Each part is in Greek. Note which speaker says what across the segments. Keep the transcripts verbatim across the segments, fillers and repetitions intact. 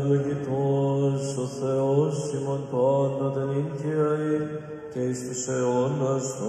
Speaker 1: ευλογητός ο Θεός ημών πάντοτε νύχαιαι και εις τους αιώνας των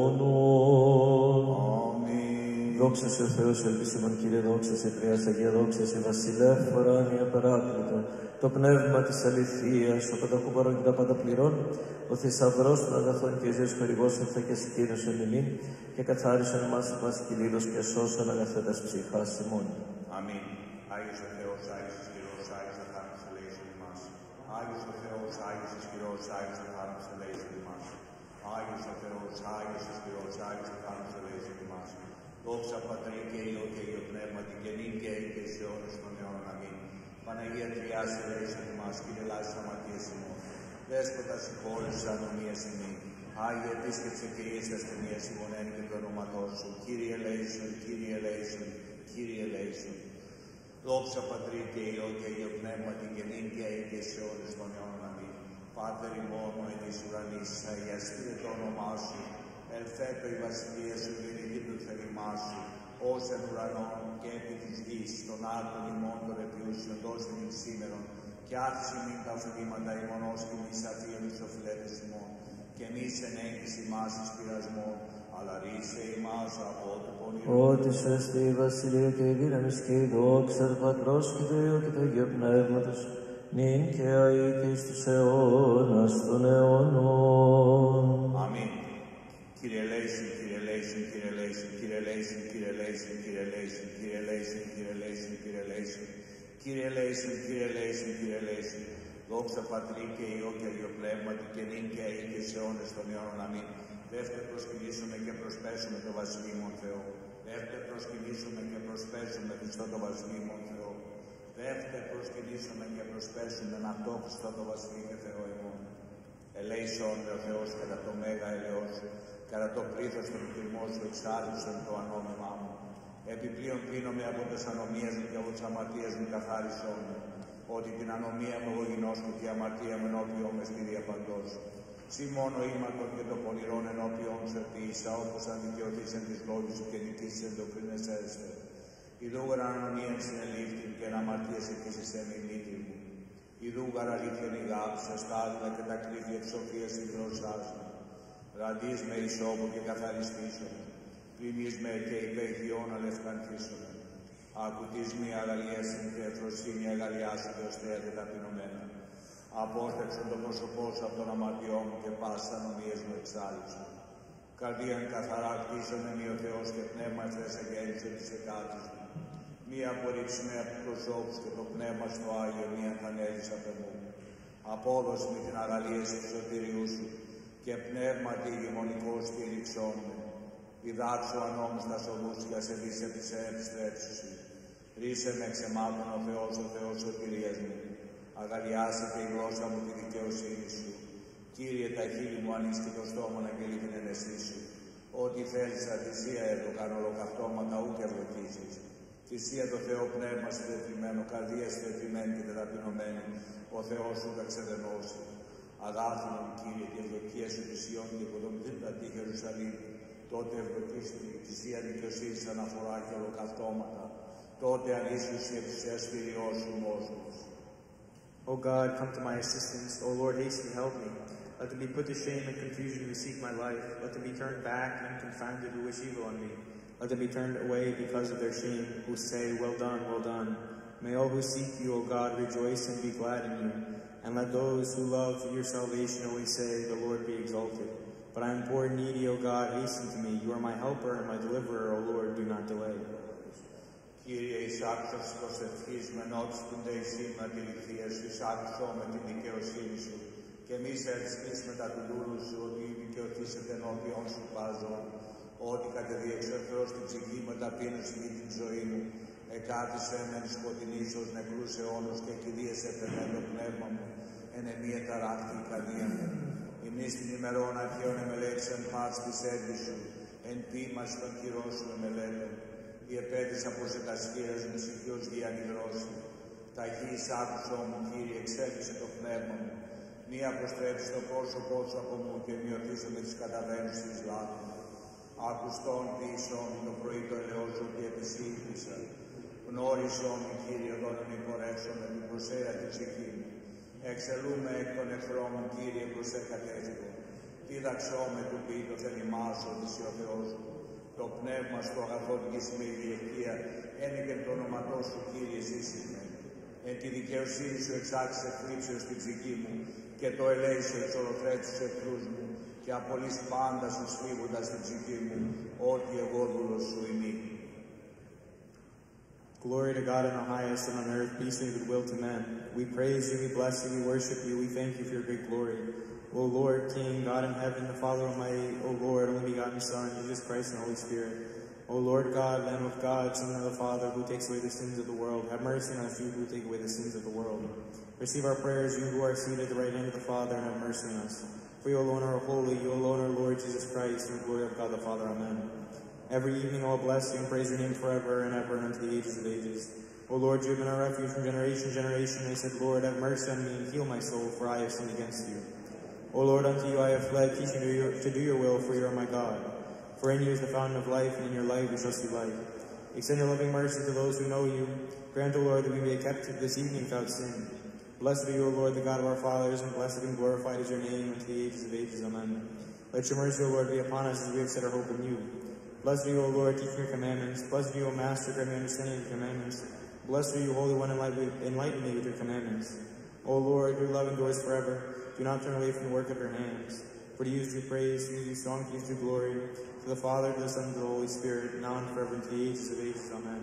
Speaker 1: αιώνων.
Speaker 2: Αμήν.
Speaker 1: Δόξα σε ο Θεός, ελπίσιμον Κύριε, δόξα σε Τριάς Αγία, δόξα σε Βασιλεύφορα, ανία παράκλητο, το πνεύμα της αληθείας, ο πανταχού παρών και τα πάντα πληρών, ο θησαυρός των αγαθών και ζείας χορηγός ήρθε και συγκύρωσον ημίν και καθάρισον εμάς η πάση κυλίδος και σώσον αγαθέτας ψυχάς ημών.
Speaker 2: Αμήν. Άγιος ο Θεός, Άγιος ισχυρός, Άγιος ο θάνατος ελέησον ημάς. Άγιος ο Θεός, Άγιος ισχυρός, Άγιος ο θάνατος ελέησον ημάς. Άγιος ο Θεός, Άγιος ισχυρός, Άγιος ο θάνατος ελέησον ημάς. Δόξα Πατρί και Υιό και Υιό Πνεύματι και νυν και αεί και σε αιώνες των αιώνων. Αμήν. Παναγία Τριάς ελέησον ημάς, Κύριε ελάησον αμαρτίες ημών. Δέσποτα συγχώρεσαι ανομίας ημί. Άγιε επίσκεψε και εις ασθενείας ημών εν και του ονόματός σου. Κύριε ελέησον, Κύριε ελέησον, Κύριε ελέησον. Δόξα Πατρί και Υιό και Υιό Πνεύματι και νυν και αεί και σε αιώνες των αιώνων. Αμήν. Πάτερ ημών εν εις ουρανής, αγιαστείτε το όνομά σου. Ελθέτω η βασιλεία σου, γεννηθήτω το θέλημά σου, ως εν ουρανών και επί της γης, των άρτων ημών των επιούσιων, δώστε μην σήμερον, και άφησε μην τα οφειλήματα ημών, ως και μη αφίων τους οφειλέτες ημών, και μη εν έγκυση ημάς εις πειρασμών, αλλά ρίσε ημάς από του πονηρού.
Speaker 1: Ότι σου εστί η βασιλεία και η δύναμις και η δόξα του Πατρός και του Υιού και του Αγίου Πνεύματος, νυν και αεί και εις τους αιώνας των αιώνων.
Speaker 2: Αμήν. Κύριε ελέησον, Κύριε ελέησον, Κύριε ελέησον, Κύριε ελέησον, Κύριε ελέησον, Κύριε ελέησον, Κύριε ελέησον, Κύριε ελέησον, Κύριε ελέησον, Κύριε ελέησον, Κύριε ελέησον, Κύριε ελέησον. Δόξα Πατρί και Υιό και Υιό Πνεύματι και νυν και αεί και σε αιώνες των αιώνων. Αμήν. Δεύτε προσκυνήσουμε και προσπέσουμε το βασιλείμον Θεό. Δεύτε προσκυνήσουμε και προσπέσουμε Χριστό το βασιλείμον Θεό. Δεύτε προσκυνήσουμε και προσπέσουμε να το Χριστό το βασιλεί και Θεό ημών. Ελέησον ο Θεός κατά το μέγα ελαιός σου, κατά το πλήθος των κτηρμών σου εξάλληψον το ανώνυμά μου. Επιπλέον πίνομαι από τις ανομίες μου και από τις αμαρτίες μου καθάρισόν μου, ότι την ανομία μου εγώ γινώσκω και η αμαρτία μου ενώπιον με στη διαπαντός. Σύ μόνο ήμαρτον και το πονηρόν ενώπιον σου επίησα, όπως αν δικαιωθείς εν της λόγης σου και νικήσεις εν το κρίνες έστε. Ιδούγαρα ανομία συνελήφθην και εν αμαρτίες εκείσης εν η μύτη μου. Ιδούγαρα αλήθειαν η γάψα, στα άδειλα και τα κλήθη ευσοφίας στην γλώσσάς μου. Ραντείς με ισόπου και καθαριστήσον, πλημείς με και υπερχιών αλευκανθήσον. Ακουτείς μη αγαλίασιν και εφροσύνη αγαλιάσιν και οστέα και ταπεινωμένα. Απόσταξον το πρόσωπό σου από τον αμαρτιό μου και πάσα νομίες μου εξάλληψον. Καρδίαν καθαρά κτίσον εν ο Θεός και πνεύμα ευθές εγέννησε της εκάτης μου. Μία απορρίψη με από τους προσώπους και το πνεύμα στο Άγιο μία θανέλης απ' εμού. Απόδοση με την αγαλίαση του σωτηριού σου και πνεύμα τη ηγεμονικό στήριξόν με. Διδάξω ανώμους τα σοδούς και ασεβείς επί σε επιστρέψεις σου. Ρίσε με εξαιμάτων ο Θεός, ο Θεός σωτηρίας μου. Αγαλιάσετε η γλώσσα μου τη δικαιοσύνη σου. Κύριε, τα χείλη μου ανοίξει το στόμα να κελεί την ενεσή σου. Ό,τι θέλεις θα θυσία εδώ, κάνω ολοκαυτώματα ούτε ευλογήσεις. Θυσία το Θεό πνεύμα συντεθειμένο, καρδία συντεθειμένη και τεταπεινωμένη, ο Θεός σου θα ξεδενώσει. Αγάθινον Κύριε και ευλογία σου τη Σιών και οικοδομηθήντα τη Ιερουσαλήμ. Τότε ευλογείς τη θυσία δικαιοσύνης αναφορά και ολοκαυτώματα. Τότε ανήσουσι ευσές Kyrios σου μόσους.
Speaker 3: O God, come to my assistance. O Lord, hasten to help me. Let them be put to shame and confusion who seek my life. Let them be turned back and confounded who wish evil on me. Let them be turned away because of their shame, who say, well done, well done. May all who seek you, O God, rejoice and be glad in you. And let those who love your salvation always say, the Lord be exalted. But I am poor and needy, O God, hasten to me. You are my helper and my deliverer, O Lord, do not delay.
Speaker 2: Κύριε, εις άκουσας προσευχής με νότιστονται η σήμα τη λυθία σου, εις άκουσό με την δικαιοσύνη σου. Και μη σε αριστείς μετά του δούλου σου, ότι δικαιωθήσετε ενώπιον σου πάζω. Ότι κατεδίεξε ο Θεός την ψυχή με ταπείνωση για την ζωή μου. Εκάτησε μεν σκοτεινής ως νεκρούς αιώνους και κηδίεσαι επεμέ το πνεύμα μου. Εν εμία ταράχτη η καρδία μου. Ημείς την ημερών αρχαίων εμελέτησαν πας της έργης σου. Εν ποίμας των χειρών σου εμελέτων. Διεπέτησα προς ετασκήρας με ψυχιός γη ανυδρώσει. Τα γης άκουσό μου, Κύριε, εξέλιξε το πνεύμα μου. Μη αποστρέψει το πρόσωπό σου από μου και μειωθήσω με τις καταβαίνεις της λάθος. Ακουστών πίσω το πρωί το ελαιός σου και επισήλθησα. Γνώρισον, Κύριε, δώνον υπορεύσομαι την προσέα την ψυχή μου. Εξελούμε εκ των εχθρών μου, Κύριε, προσέ κατέφυγο. Δίδαξόμαι του ποιή το θέλημά σου, ότι είσαι ο Θεός μου. Το πνεύμα σου αγαθότικης με η διεκτία, ένικεν το όνοματό σου, Κύριε, ζήσεις με. Εν τη δικαιοσύνη σου εξάξεις εκπλήψεως στην ψυχή μου και το ελέησο εξολοθρέτεις τους εχθρούς μου και απολύς πάντα σου σφίγοντας την ψυχή μου, ότι εγώ δούλος σου ημί.
Speaker 3: Glory to God in the highest, and on earth peace and goodwill to men. We praise you, we bless you, we worship you, we thank you for your great glory. O Lord, King, God in heaven, the Father Almighty, O Lord, only begotten Son, Jesus Christ and Holy Spirit. O Lord God, Lamb of God, Son of the Father, who takes away the sins of the world, have mercy on us, you who take away the sins of the world. Receive our prayers, you who are seated at the right hand of the Father, and have mercy on us. For you alone are holy, you alone are Lord Jesus Christ, in the glory of God the Father. Amen. Every evening I will bless you and praise your name forever and ever and unto the ages of ages. O Lord, you have been our refuge from generation to generation. I said, Lord, have mercy on me and heal my soul, for I have sinned against you. O Lord, unto you I have fled, teach me to, your, to do your will, for you are my God. For in you is the fountain of life, and in your light we shall see light. Extend your loving mercy to those who know you. Grant, O Lord, that we may be kept this evening without sin. Blessed are you, O Lord, the God of our fathers, and blessed and glorified is your name unto the ages of ages. Amen. Let your mercy, O Lord, be upon us as we have set our hope in you. Blessed are you, O Lord, teach me your commandments. Blessed are you, O Master, grant me understanding of your commandments. Blessed are you, Holy One, enlighten me with your commandments. O Lord, your love endures forever. Do not turn away from the work of your hands. For to you is due praise, to you is due song, to you is due glory. To the Father, to the Son, and to the Holy Spirit, now and forever, and to the ages of ages. Amen.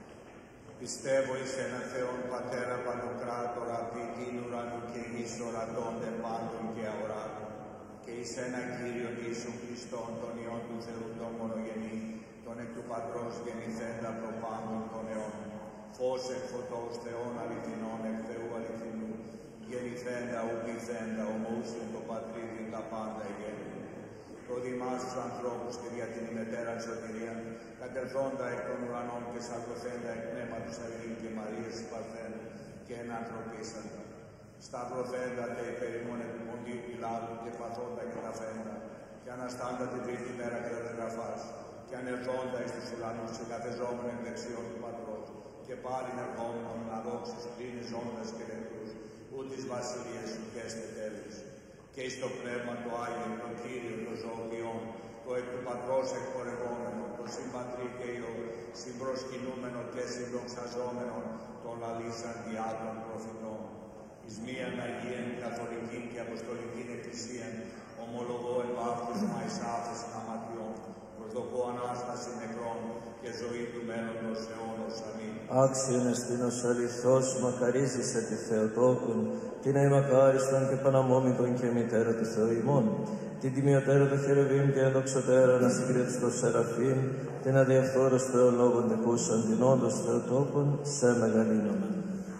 Speaker 2: Πιστεύω εις έναν Θεόν Πατέρα Παντοκράτορα, ποιητήν ουρανού και γης ορατώνται πάντων και αοράτων, και εις έναν Κύριον Ιησούν Χριστόν, τον Υιόν του Θεού, τον μονογενή, τον εκ του Πατρός γεννηθέντα προπάντων των αιώνων, φως εκ φωτός Θεών αληθινών, εκ Θεού αληθινού, γεννηθέντα ουκηθέντα, ομούσιν το Πατρίδιν τα πάντα γέννη. Προδημάς τους ανθρώπους και δια την ημετέρα σωτηρία, κατερθόντα εκ των ουρανών και σαρκωθέντα εκ πνεύματος Αγίου και Μαρίας Παρθένου και εν ανθρωπίσαντα. Σταυρωθέντα τε υπερημών του Ποντίου Πιλάτου και παθόντα και τα φέντα, και αναστάντα την τρίτη μέρα κατά τη γραφάς, και ανερθόντα εις τους ουρανούς και καθεζόμενα εκ δεξιών του Πατρός, και πάλιν ερχόμενον να δόξεις πλήνες ζώντας και νεκρούς, ούτης βασιλείας σου και έστε τέλους. Και εις το πνεύμα το Άγιο, το Κύριο, το ζωοποιόν, το εκ του Πατρός εκπορευόμενο, το συμπατρί και Υιό, συμπροσκυνούμενο και συντοξαζόμενο, τον λαλήσαν διά των προφητών. Εις μίαν Αγίαν, Καθολική και Αποστολική Εκκλησίαν, ομολογώ επάφτισμα εις άφεσιν αματιών, προσδοκώ Ανάσταση νεκρών και ζωή του μέλλοντος αιώνος. Αμήν.
Speaker 1: Άξιον εστίνος αληθώς, μακαρίζησε τη Θεοτόκον, την αημακάριστον και παναμόμητον και μητέρα του Θεού ημών, την τιμιωτέρα του Χερουβίμ και ενδοξωτέρα να συγκρίτης το Σεραφείμ, την αδιαφθόρος Θεολόγων τεκούσαν την όντως Θεοτόκον, σε μεγαλύνομεν.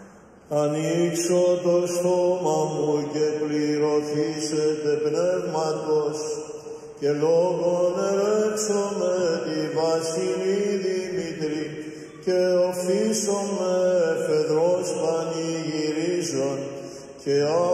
Speaker 4: Ανοίξω το στόμα μου και πληρωθήσετε πνεύματος, και λόγον ερέψομαι τη βασιλή Δημητρή, και οφείσομαι εφεδρός πανηγυρίζων, και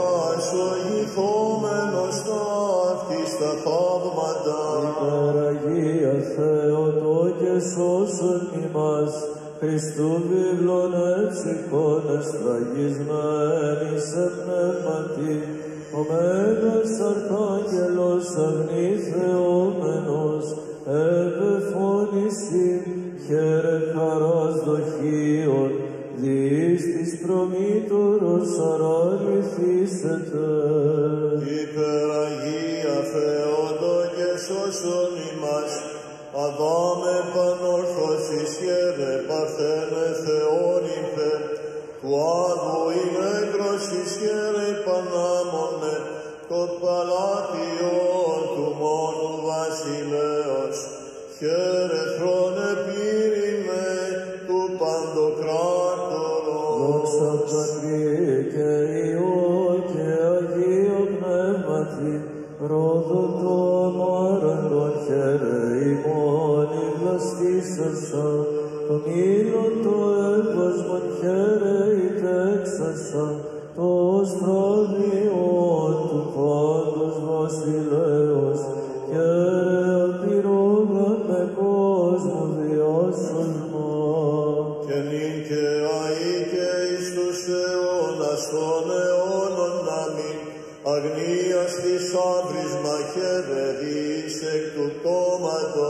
Speaker 4: ασογηθόμενος ταύτης τα θαύματα.
Speaker 1: Υπεραγία Θεοτό και σώσον ημάς, Χριστού βίβλων εψυχώνες τραγισμένοι σε πνεύματι, ο Μέγας Αρχάγγελος αγνή Θεόμενος, επεφώνησι, χαίρε χαράς δοχείων, διείς της προμήτωρος αραληθήσετε.
Speaker 4: Υπεραγία Θεότο και σώσον ημάς, Αδάμε πανορθώσεις χαίρε Παρθένε Θεόνιπε, του Άδου η νεκρόσις χαίρε Πανάμωνε, το παλάτιον του μόνου βασιλέως, χαίρε θρόνε πλήρημε του Παντοκράτορος.
Speaker 1: Δόξα Πατρί και Υιό και Αγίο Πνεύματι, ρόδοτον όραντον χαίρε ημών ηγλαστήσασα, τον ήλον το έβασμον χαίρε ητέξασα, το στραβιόν του πάντος βασιλέως, χαίρε απειρόγαμε κόσμου διάσωσμα.
Speaker 4: Και νυν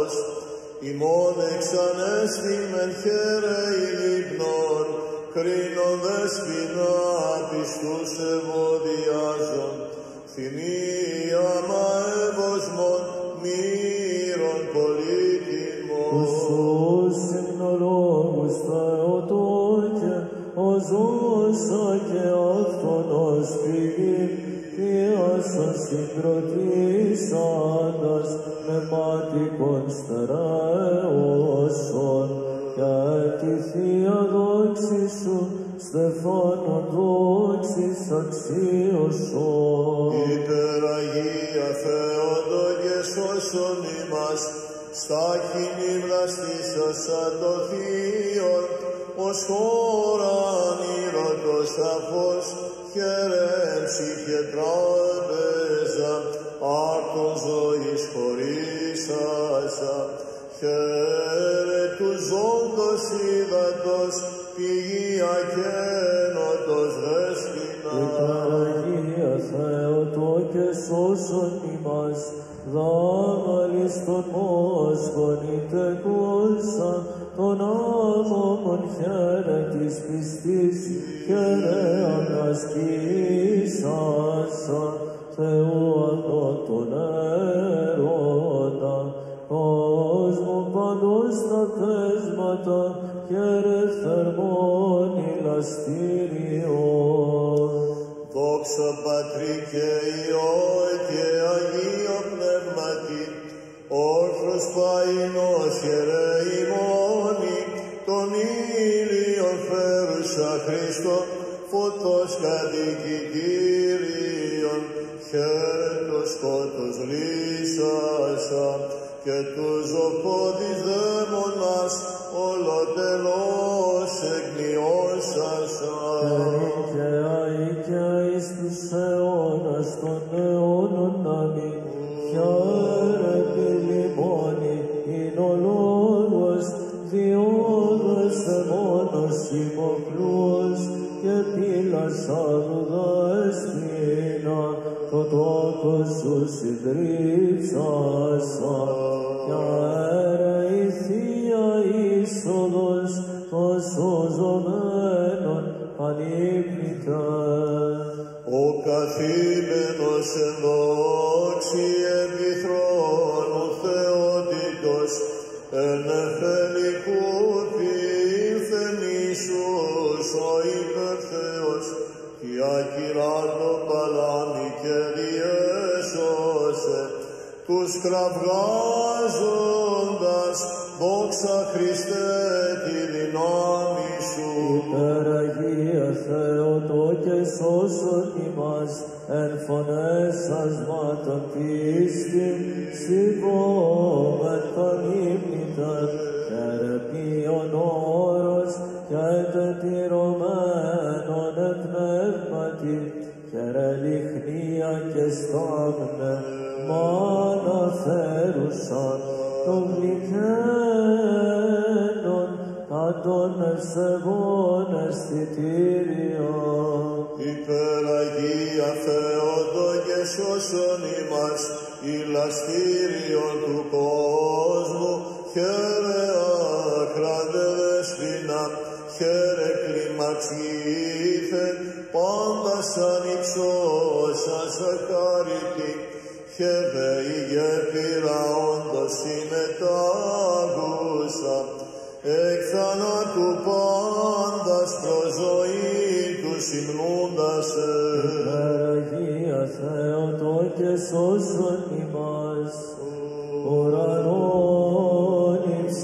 Speaker 4: Θεός, ημών εξανέστη μεν χαίρεη λίπνων, κρίνον δεσποινά πιστούς ευωδιάζων, θυμία μαεύωσμον μύρων πολύτιμων.
Speaker 1: Ουσούς υμνολόγους Θεοτόκε, ως όσα και αυτονός πηγή, Ιάσον συγκροτήσαντας πνευματικών στερεώσεων, και τη Θεία δόξη σου στεφάνων δόξης αξίωσον.
Speaker 4: Υπεραγία Θεότοκε σώσον ημάς, στάχην υμναστήσας σαν το Θείον, ως χώραν ήρωτος αφός, χαίρεν ψυχε τράπεζα, άρτων ζωής χωρίσασα, χαίρε του ζώντος ύδατος, πηγή ακένωτος δέσποινα.
Speaker 1: Υπεραγία Θεοτόκε σώσον ημάς, δάμαλης των μόσχων ητεκούσα, τον άμωμον χαίρε της πιστής, χαίρε ανασκήσασα, Θεού αγνό τον έρωτα, κόσμου παντός τα θέσματα, χαίρε θερμόν ηλαστήριον.
Speaker 4: Δόξα Πατρί και Υιό και Αγίο Πνεύματι, όρθρος παϊνός χαιρεημόνι, τον ήλιον φέρουσα Χριστό, φωτός κατοικητήριον, χαίρε το σκότος λύσασα, και τους οπόδης δαίμονας ολοτελώς εκμειώσασα.
Speaker 1: Και αίκαια εις τους αιώνας των αιώνων αμήν, χαίρε πυλημόνι, ειν ο λόγος, διόδος μόνος υποκλούς, και πύλας αγουδέσποινα, το τόκος σου συντρίψασα. Χαίρε η Θεία είσοδος των σωζομένων ανύπνητα.
Speaker 4: Ο καθήμενος εν δόξη επί θρόνου Θεότητος, εν εφελικού ήλθεν Ιησούς ο υπερθέος, και ακυράτω παλάμη και διέσωσε, τους κραυγάζοντας, δόξα Χριστέ τη δυνάμει σου.
Speaker 1: Υπεραγία Θεοτόκε σώσον ημάς, εν φωνές ασμάτων πίστη, σηκώμεν πανύμνηταν, χαίρε ποιον όρος, και τετυρωμένον εν πνεύματι, χαίρε λιχνία και στάγνε, μάνα φέρουσαν, το γλυκένον, τα των ευσεβών αισθητήριον.
Speaker 4: Υπεραγία Θεότοκε σώσον ημάς, ηλαστήριον του κόσμου, χαίρε άχραντε δεσποινα, χαίρε κλιμαξίθεν, πάντα σαν υψώσας αχάρητη, χαίρε η γέφυρα όντως συμμετάγουσα, εκ θανάτου πάντας προς ζωή του συμνούντας.
Speaker 1: Υπεραγία Θεοτόκε σώσον ημάς, ουρανόν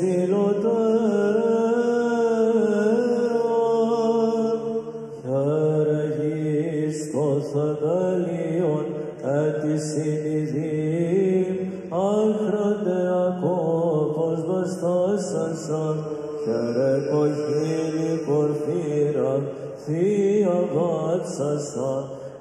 Speaker 1: υψηλοτέρων, χαίρε γης το θεμέλιον, έτι συνειδήν, άχραντε ακόπως βαστάσασα, χαίρε κοχύλη πορφύρα, Θεία βάψασα,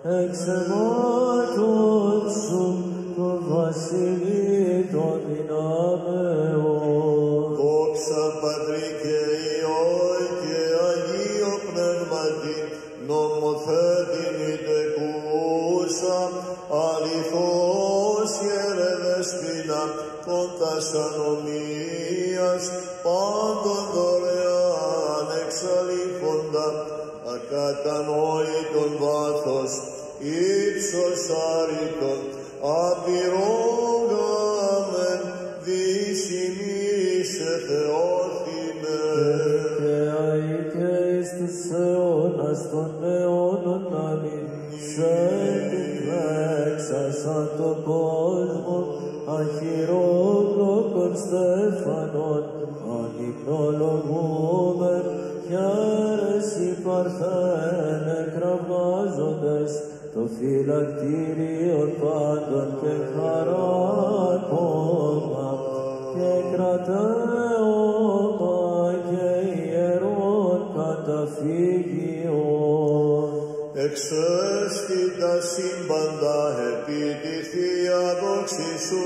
Speaker 1: εξεμάτων σου, το βασιλεί των δυνάμεων.
Speaker 4: Δόξα Πατρί και Υιό και Αγίο Πνεύματι, νομοθέτην ητεκούσα, αληθώς χαίρε δεσποινα, των τας ανομίων κοινωνίας, πάντων δωρεάν εξαλείφοντα, ακατανόητον βάθος, ύψος άρρητον, απειρόγαμεν, δυσιμής εθεώθημε.
Speaker 1: Και αίκαι εις τους αιώνας των αιώνων αμήν, σε εκδέξασαν το κόσμο, αχυρόκλοκον στέφανον, ανυπνολογούμεν, χαίρες υπαρθένε κραυγάζοντες, το φυλακτήριον πάντων και χαράκωμα, και κρατέωμα και ιερών καταφύγιον.
Speaker 4: Εξέστη τα σύμπαντα επί τη Θεία δόξη σου,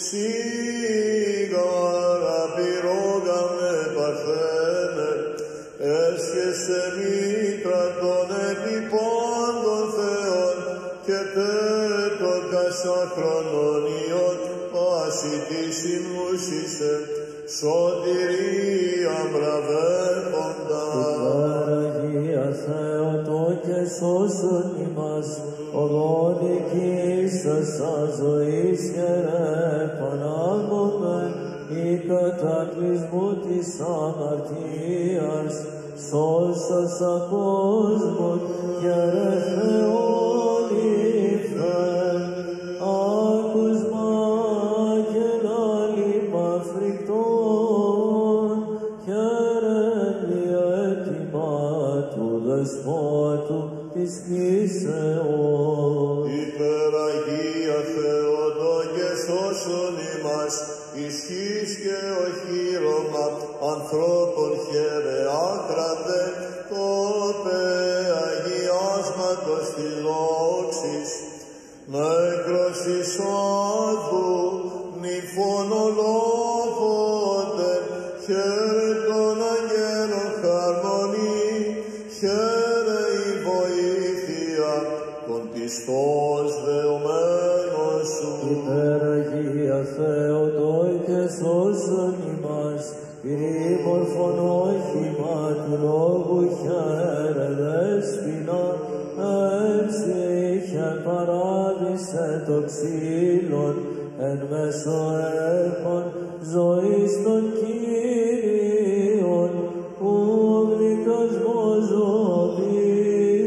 Speaker 4: σίγαρα πυρόγαμε παρθένε, έσχεσαι μήτρα των επιπάντων Θεών και τέτων κασαχρονών ιών, πάση της ημνούσισε, σωτηρία μπραβεύοντα.
Speaker 1: Αγία Θεότο και σώσον ημάς, οδόν οικήσας ζωής χαιρέ πανάγωμεν, η κατακλυσμού της αμαρτίας, σώσας ακόσμων χαιρέ Θεόν ύφεν, άκουσμα και λάλημα φρικτών, χαιρέ διέτοιμα του Δεσπότου της Κνήσεως.
Speaker 4: Υπεραγία Θεότο και σώσον ημάς, ισχύς και οχύρωμα ανθρώπων χαίρε άκραντε, τόπε αγιάσματος τη δόξης, νεκρός εισόδου νυφών ολόφωτε, χαίρε τον αγγέλων χαρμονή, χαίρε η βοήθεια των πιστός δεωμένων σου.
Speaker 1: Υπεραγία Θεότο και σώσον ημάς, πυρήμορφον όχημα του λόγου χαίρε δέσποινα, έτσι είχε παράδεισε το ξύλον, εν μέσω έχων ζωής των Κύριων, που γλυκασμός ζωή,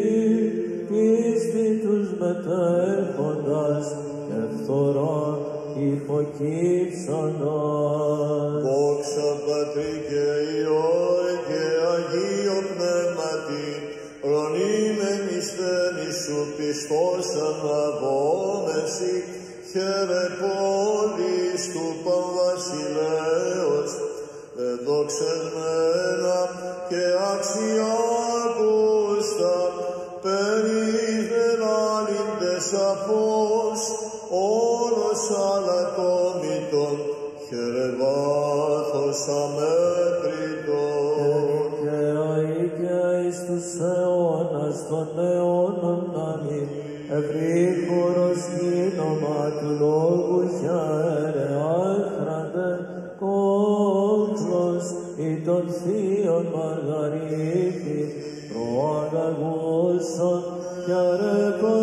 Speaker 1: πίστη τους μετέχοντας, και φθορά υποκύψανας.
Speaker 4: Δόξα Πατρί και Υιό και Αγίο Πνεύματι, ρωνίμεν εις θένης σου πιστός αναβόμεση, χαίρε πόλης του Παμβασιλέως, εδοξασμένα και αξιάκουστα, περιβελάληντες αφός, όλος αλατόμητον, χαίρε βάθος αμέτρητον.
Speaker 1: Και αίκαι εις τους αιώνας των αιώνων αμήν, ευρύχωρος γίνωμα του λόγου χαίρε άχραντε, κόκλος ή των θείων Μαργαρίτη, προαγαγούσον χαίρε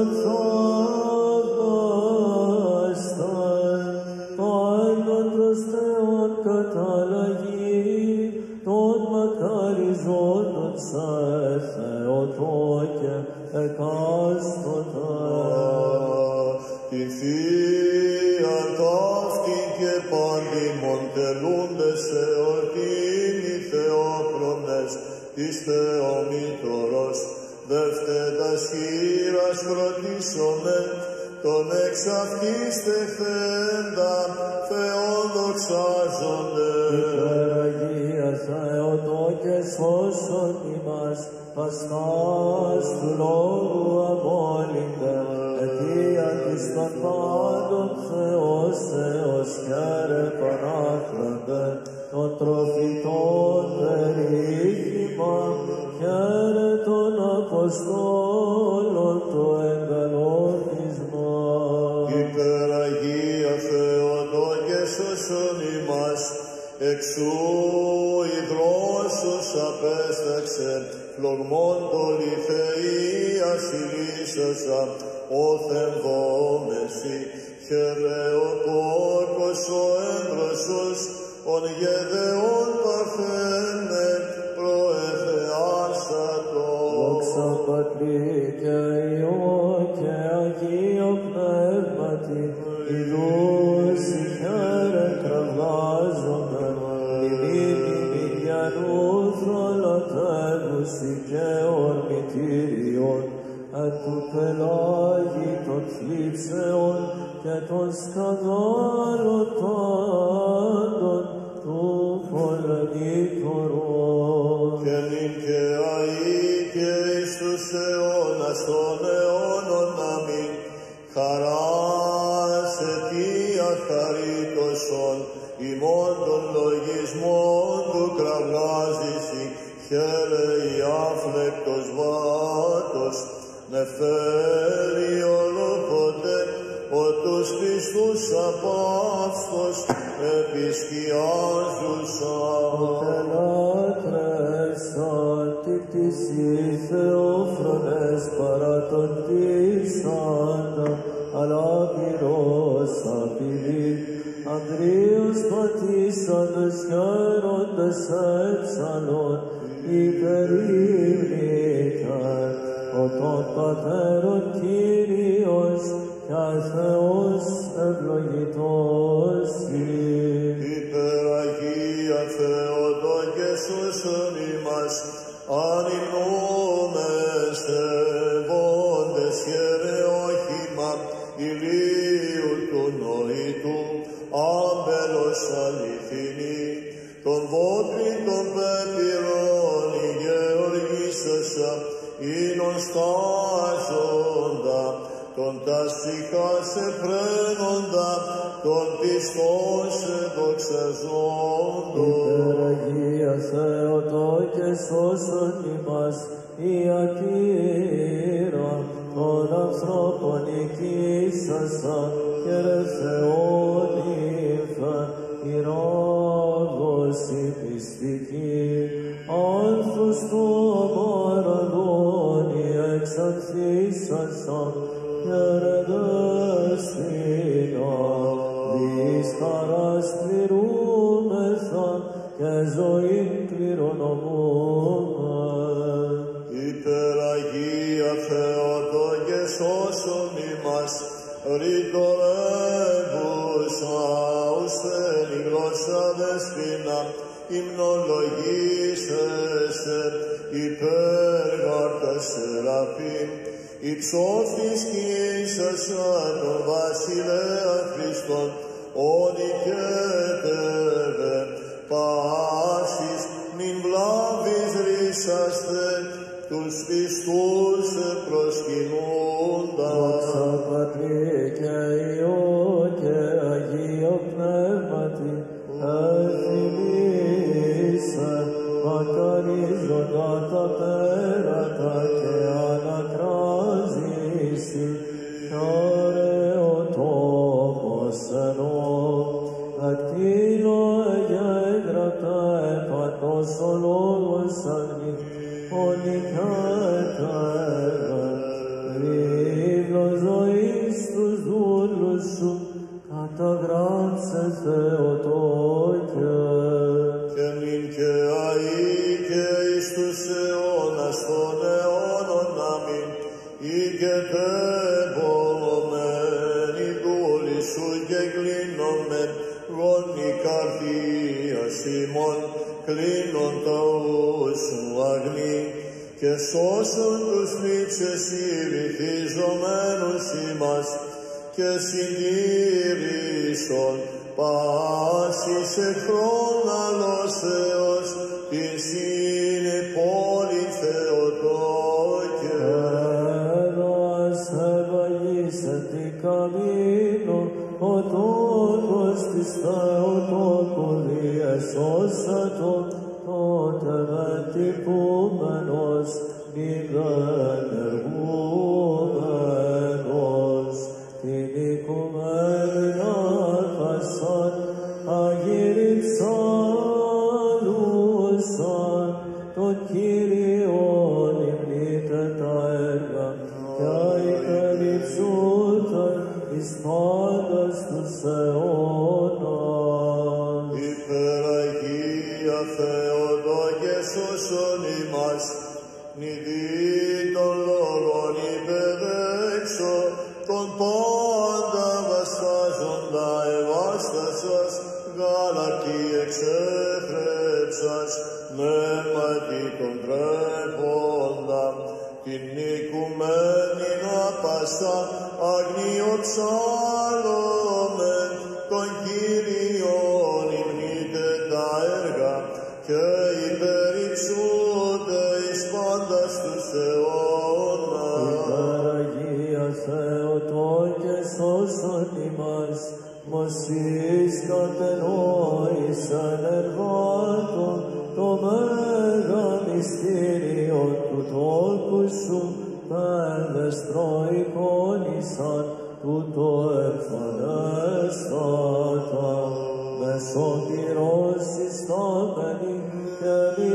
Speaker 1: πανθαύμασταν, πάντων προς Θεόν καταλλαγή, των μακαριζόντων σε Θεοτό και εκάστοτε.
Speaker 4: Την Θείαν ταύτην και πάντιμον τελούντες εορτήν οι Θεόπρονες της Θεομήτωρος, δεύθετας χείρας φροντίσομεν, τον εξ αυτής τεχθέντα Θεόν δοξάζονται.
Speaker 1: Υπεραγία Θεότο και σώσον ημάς, πασχάς του λόγου απόλυτε, αιτία της των πάντων Θεός Θεός χαίρε πανάχροντε, των τροφιτών περίχημα, χαίρε των Αποστόλων το εγκαλώτισμα.
Speaker 4: Υπεραγία Θεότο και σώσον ημάς, εξού η δρόσος απέσταξε, φλογμών πολυθείας ηλίσασα, όθεν δόμεση, χαιρε ο κόρκος ο έμπροσος, ον γεδεών παρθένε προεθεάσατο.
Speaker 1: Δόξα Πατρί και Υιό και Αγίο Πνεύματι, ειδούς η χαίρε κραυγάζομαι, μηνύμη μηδιανού θρολατεύουσι και ορμητήριον, εν του πελάγη των θλίψεων και των σκανδαλωτάντων του πολεμήτωρων.
Speaker 4: Και νυν και αεί και εις τους αιώνας των αιώνων αμήν, χαράς αιτία χαρίτωσον, ημών των λογισμών του κραυγάζησι, χαίρε η άφλεκτος βάτος, νεφέλη ολόποτε, ο τους πιστούς απαύστος επισκιάζουσα.
Speaker 1: Τελάτρες αντίκτυση Θεόφρονες παρά τον τίσαντα, αλλά πυρός απειλή, Ανδρείος πατήσαντες χαίροντες έψαλον, υπερήμνηκαν, ο των πατέρων Κύριος, και Θεός ευλογητός ειν.
Speaker 4: Υπεραγία Θεότο και σώσον ημάς, ανυμνούμες σεβόντες χαίρε όχημα, ηλίου του νοήτου, άμπελος αληθινή, των βότριν των πεπυρών η γεωργήσασα, ίνον στάζοντα, τον ταστικά σε πρένοντα, τον πιστόν σε δοξαζόντο.
Speaker 1: Υπεραγία Θεότο και σώσον ημάς, η ακύρα των ανθρώπων οικήσασα, και ρε Θεόν ήρθα, η ράβος η πιστική, άνθος του αμαραγώνη εξανθήσασα, και ρε δέστηνα, δις χαράς κληρούμεθα, και ζωήν κληρονομούμε.
Speaker 4: Υπεραγία Θεότο και σώσον ημάς, ρητορεύουσα ουσθεν η γλώσσα δεσπίνα, υμνολογήσεστε υπέργαρτα σεραφείμ, υψώθης κύσασα τον βασιλέα Χριστόν, ονικέτευε πάσης, μην βλάβεις ρίσαστε, τους πιστούς προσκυνούντα.
Speaker 1: Δόξα Πατρί και Υιό και Αγίο Πνεύματι, εθυμίσε μακαρίζοντα τα πέρατα και ανακράζησι, κι ωραίο τόπος ενώ, ακτήλω εγγραφτα επαντός ο λόγος αγνή, ονικέτευε, βίβλος ζωής τους δούλους σου, καταγράψε Θεοτόκε.
Speaker 4: Και νυν και αεί και εις τους αιώνας των αιώνων αμήν, ηγετεύομεν η δούλη σου και κλείνομεν, γόνη καρδίας ημών, κλείνον τα ους σου αγνή, και σώσον τους λήψες ηρυθιζομένους ημάς, και συντήρησον πάσης εχθρών άλλος Θεός, την συνεπόλη Θεοτόκε.
Speaker 1: Έδωας ευαγήσε την καμίνο, ο τόκος της Θεοτόκου διεσώσατο, τότε μεν τυπούμενος, μη δεν εργούμενος, την οικουμένη να χασάν, αγύριψαν
Speaker 4: Θεόδο και σώσον ημάς, νηδί των λόγων υπεδέξω, τον πάντα βαστάζοντα ευάστασας, γάλακτη εξέφρεψας, νεύματι τον τρέφοντα, την οικουμένη άπαστα, αγνιοψάλλομεν, τον Κύριον υμνείτε τα έργα, και υπερυψούνται εις πάντας τους αιώνας.
Speaker 1: Υπεραγία Θεοτό και σώσον ημάς, μοσείς κατενόησαν εργάτων, το μέγα μυστήριο του τόκου σου, παιδεστρο εικόνισαν, τούτο εμφανέστατα, μεσοπυρός ιστάμενοι και μη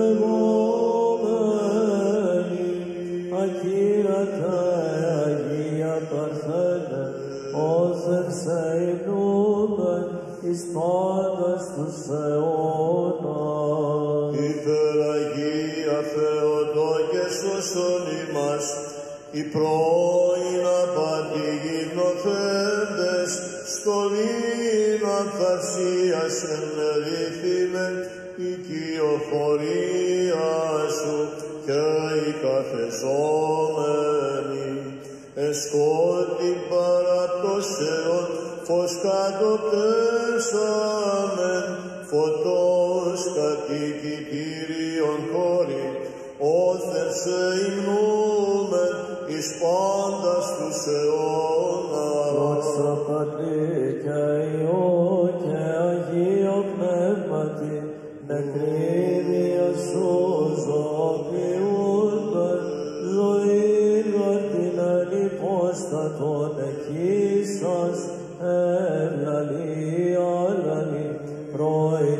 Speaker 1: φλεγόμενοι, ακύρατε Αγία Παρθένε, όθεν σε υμνούμεν εις πάντας τους αιώνας.
Speaker 4: Υπεραγία Θεοτό και σώσον ημάς, οι πρώην απάτη γυμνοθέντες, στολήν ανθαρσίας ενελήφθημεν, η κυοφορία σου και οι καθεζόμενοι, εσκότη παραπτώσεων, φως κατοπτεύσαμεν, φωτός κατοίκη Κύριον χώρη, όθεν σε υμνούμεν εις πάντας τους αιώνας.
Speaker 1: Δόξα Πατρί και Υιό και Αγίο Πνεύματι, νεκρίδια σου ζωοποιούνται, ζωήν την ανυπόστατον εκείσας, ευλαλή άλλαλη, πρώην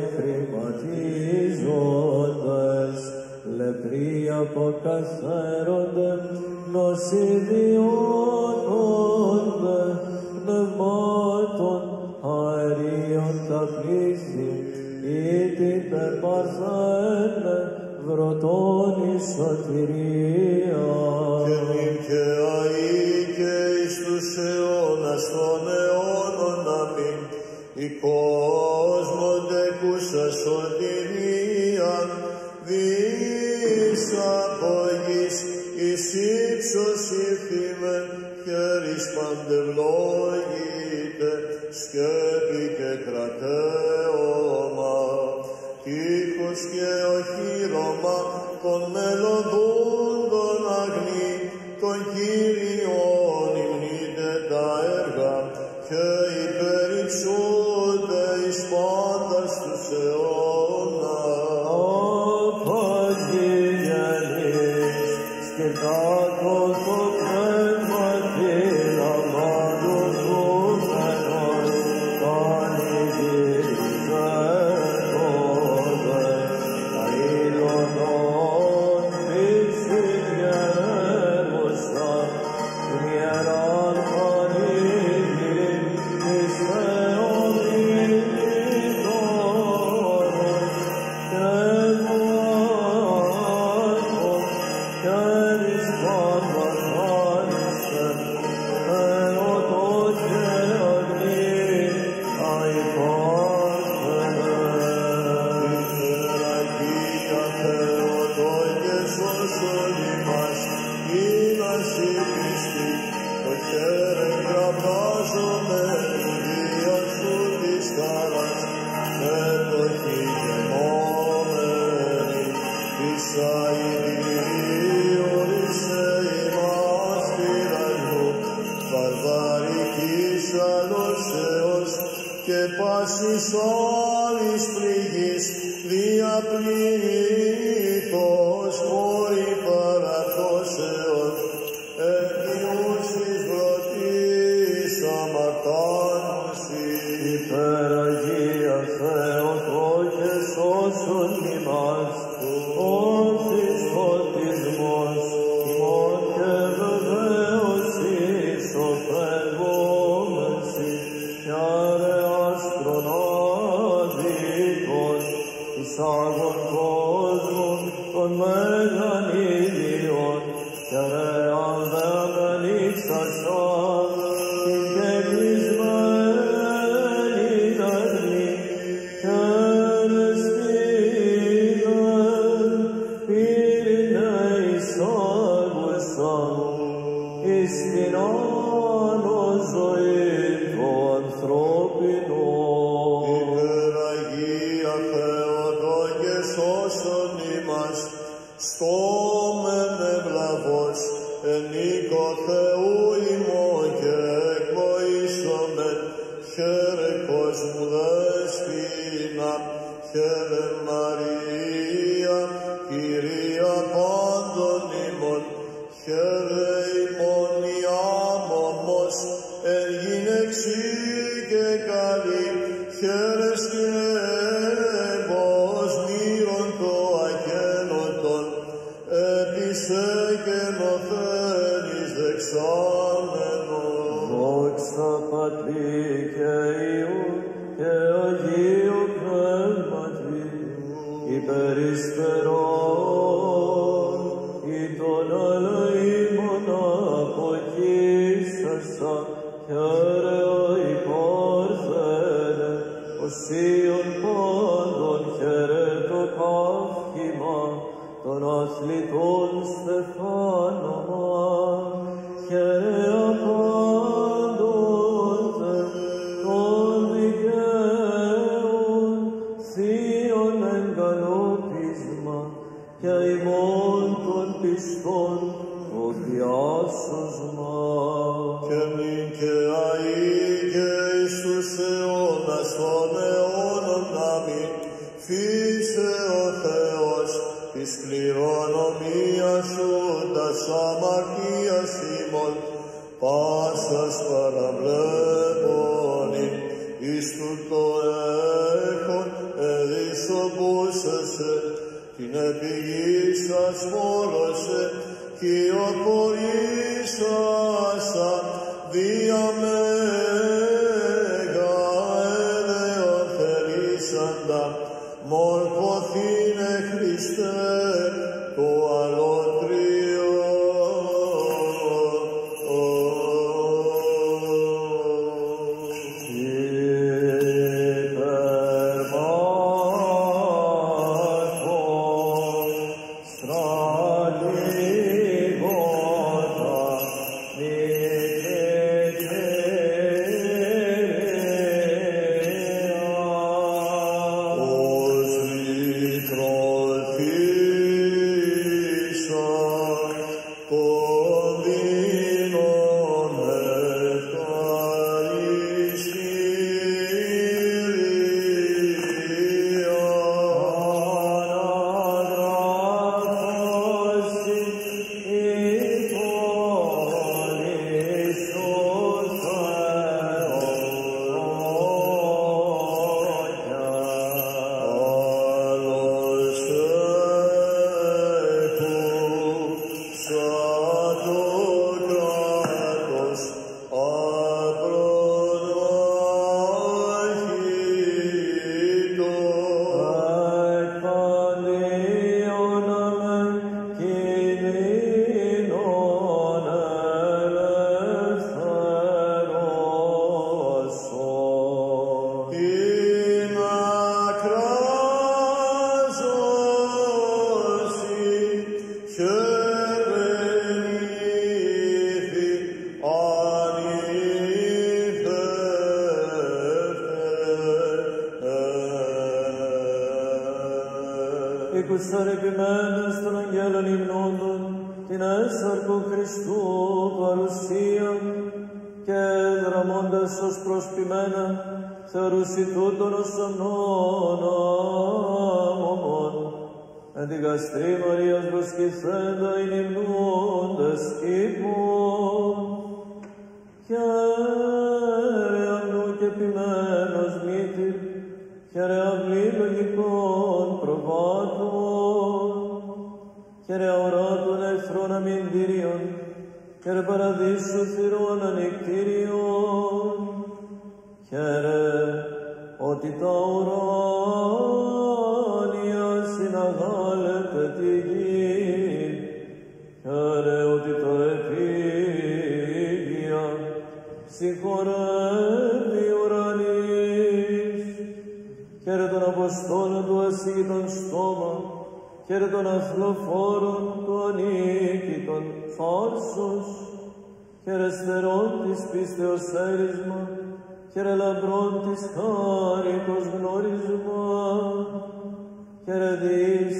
Speaker 1: χρηματίζοντες, λεπροί αποκαθαίρονται, νοσηδιώνονται, πνευμάτων αερίων τα πλήθη, ήτητε Παρθένε, βρωτώνει σωτηρία.
Speaker 4: Και νυν και αεί και εις τους αιώνας των αιώνων αμήν, η κόσμον τεκούσα σωτηρίαν, διείς από γης εις ύψος ήρθημεν, χέρις παντευλόγητε, σκέπη και κρατέωμα, τείχος και οχύρωμα των μελωδούντων αγνή, των Κύριων υμνείτε τα έργα, και υπερυψούνται εις πάντας τους αιώνας.
Speaker 1: Απαγγελίες και κάτω το πνεύμα και λαμβανωθούμενος, πανηγυριζέτονται, τα ήλωνον ψυχηγέρουσα, την ιεράν πανηγύρι της Θεομιλητώρων, και βουάτων και εις πάντας άνισεν, Θεοτό και αγνή, αϊπάρθενε.
Speaker 4: Υπεραγία Θεοτό και σώσον ημάς, ήλαση Χριστή, το χέρι γραπάζομεν, βία σου της χαράς, με το χειμωμένη, της αηδίου ρίσε ημάς τυραννού, βαρβαρικής αλώσεως και πάσης άλλης πληγής, διαπλήθος χώρη παραπτώσεων, εκειούσης βρωτής αμαρτάνωσης.
Speaker 1: Υπεραγία Θεοτό και σώσον ημάς, όρθις φωτισμός, ημών και βεβαίωσης ωφελούμενσι, κι άρε άστρον άδικον, εισάγων κόσμων των μεγανίδιων, και ρε ανδέμεν ύψασαν, την κεκλεισμένη δεσμή, και ρεστίδεν πύρινε εισάγουσαν, εις την άνω ζωή του ανθρώπινου.
Speaker 4: Υπεραγία Θεότο και σώσον ημάς, στόμεν ευλαβώς, εν οίκο Θεού ημών και εκποήσομεν, χαίρε κόσμου δεσποιნა, χαίρε Μαρία, Κυρία πάντων ημών, χαίρε ημών η άμωμος, εν γυναίξη και καλή, χαίρε σκεύος μύρων το αγένωτον, έπισε και νοφαίνεις δεξάμενον.
Speaker 1: Δόξα Πατρί και Υιού και Αγίου Πνεύματι, υπεριστερών ή των ελεήμων αποκοίσασα, χαίρε η Παρθένε, οσίων πάντων χαίρε το καύχημα, των αθλητών στεφάνομα, χαίρε απάντοτε των δικαίων, θείων εγκαλόπισμα, και ημών των πιστών το διάσωσμα.
Speaker 4: Και μην και αεί και εις τους αιώνας των αιώνων αμήν, φύσε ο Θεός της κληρονομίας σου τας αμαρτίας ημών, πάσας παραβλέπονη, εις του το έχον εδισοπούσεσαι, την επιγήσας μόλωσε, κι οκορήσασα δια μέγα ελεοθερήσαντα, μορφωθήνε Χριστέ το αλότριο.
Speaker 1: Ήκουσαν επιμένες των αγγέλων υμνώντων την έσαρκο Χριστού παρουσία και δραμώντας ως προσπημένα θεωρούσι τούτον ως αμνών άμωμον. Εν τη γαστρή Μαρίας προσκυθέντα ειν υμνούντες κήπων. Χαίρε αμνού και επιμένος μύτηρ, χαίρε αυλή λογικών προβάτων, χαίρε αορά των εχθρών αμυντήριων, χαίρε παραδείσου θυρών ανοιχτήριων, χαίρε ότι τα ουράνια στόμα, χαίρε των αθλοφόρων του ανίκητον φάρσος, χαίρε στερών της πίστεως έρισμα, χαίρε λαμπρών της χάριτος γνώρισμα, χαίρε δις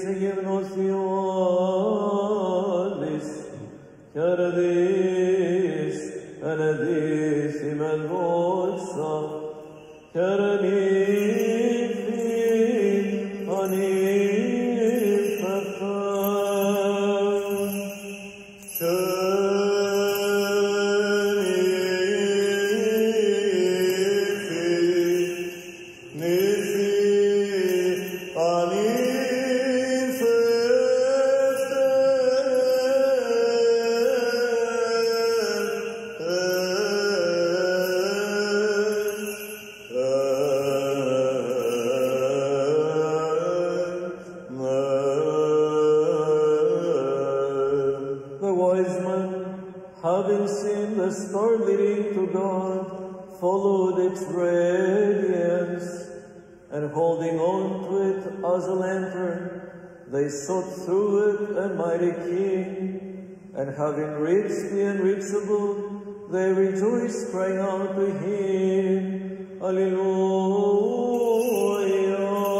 Speaker 1: εγυμνοθιώδης, χαίρε δις ενεδίθη με δόξα, χαίρε νύφη ανήφευτα.
Speaker 5: Having seen the star leading to God, followed its radiance, and holding on to it as a lantern, they sought through it a mighty King, and having reached the unreachable, they rejoiced, crying out to him, Alleluia!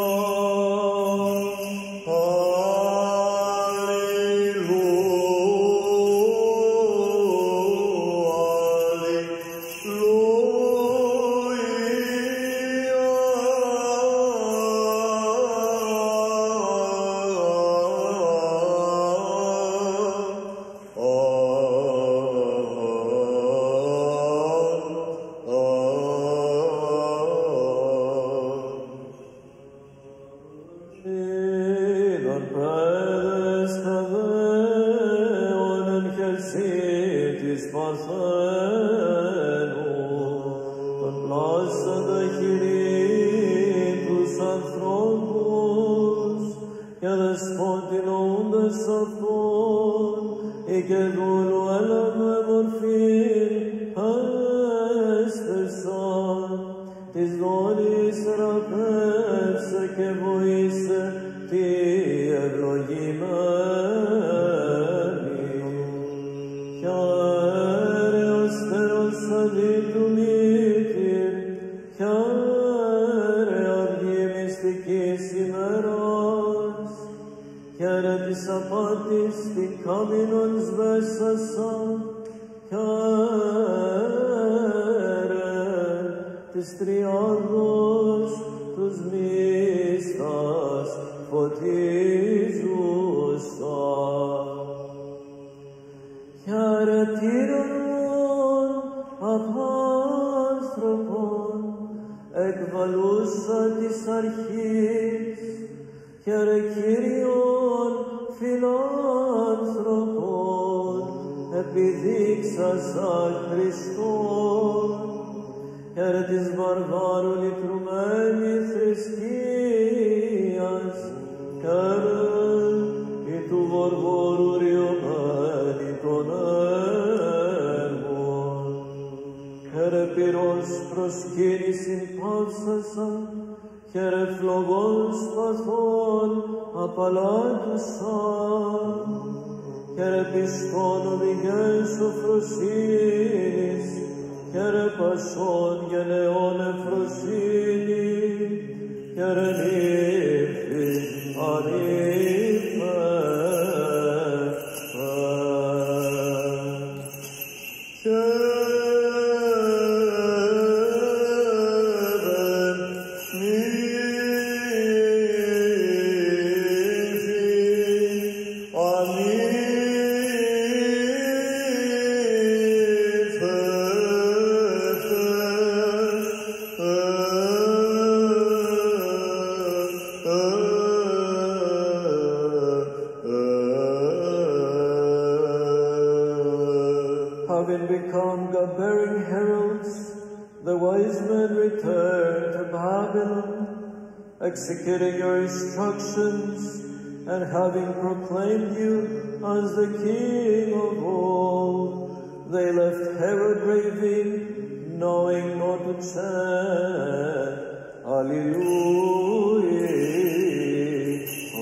Speaker 1: Executing your instructions, and having proclaimed you as the King of all, they left Herod raving, knowing not to chant, Alleluia,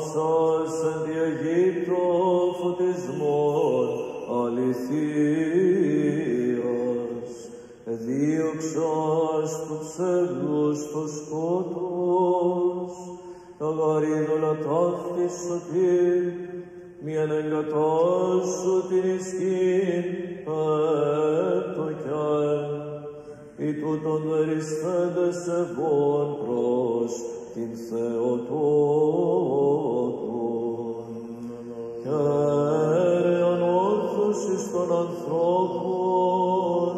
Speaker 5: σώσας εν τη Αιγύπτο φωτισμόν αληθείας, εδίωξας του ψεύδους το σκότος, τα γαρίδωλα ταύτης σωτήρ, μιαν εγκατάσου την ισχύν πέπτωκιαν, ή τούτον δεριστέντες ευών προς την Θεοτόκον. Χαίρε ανόρθωσης των ανθρώπων,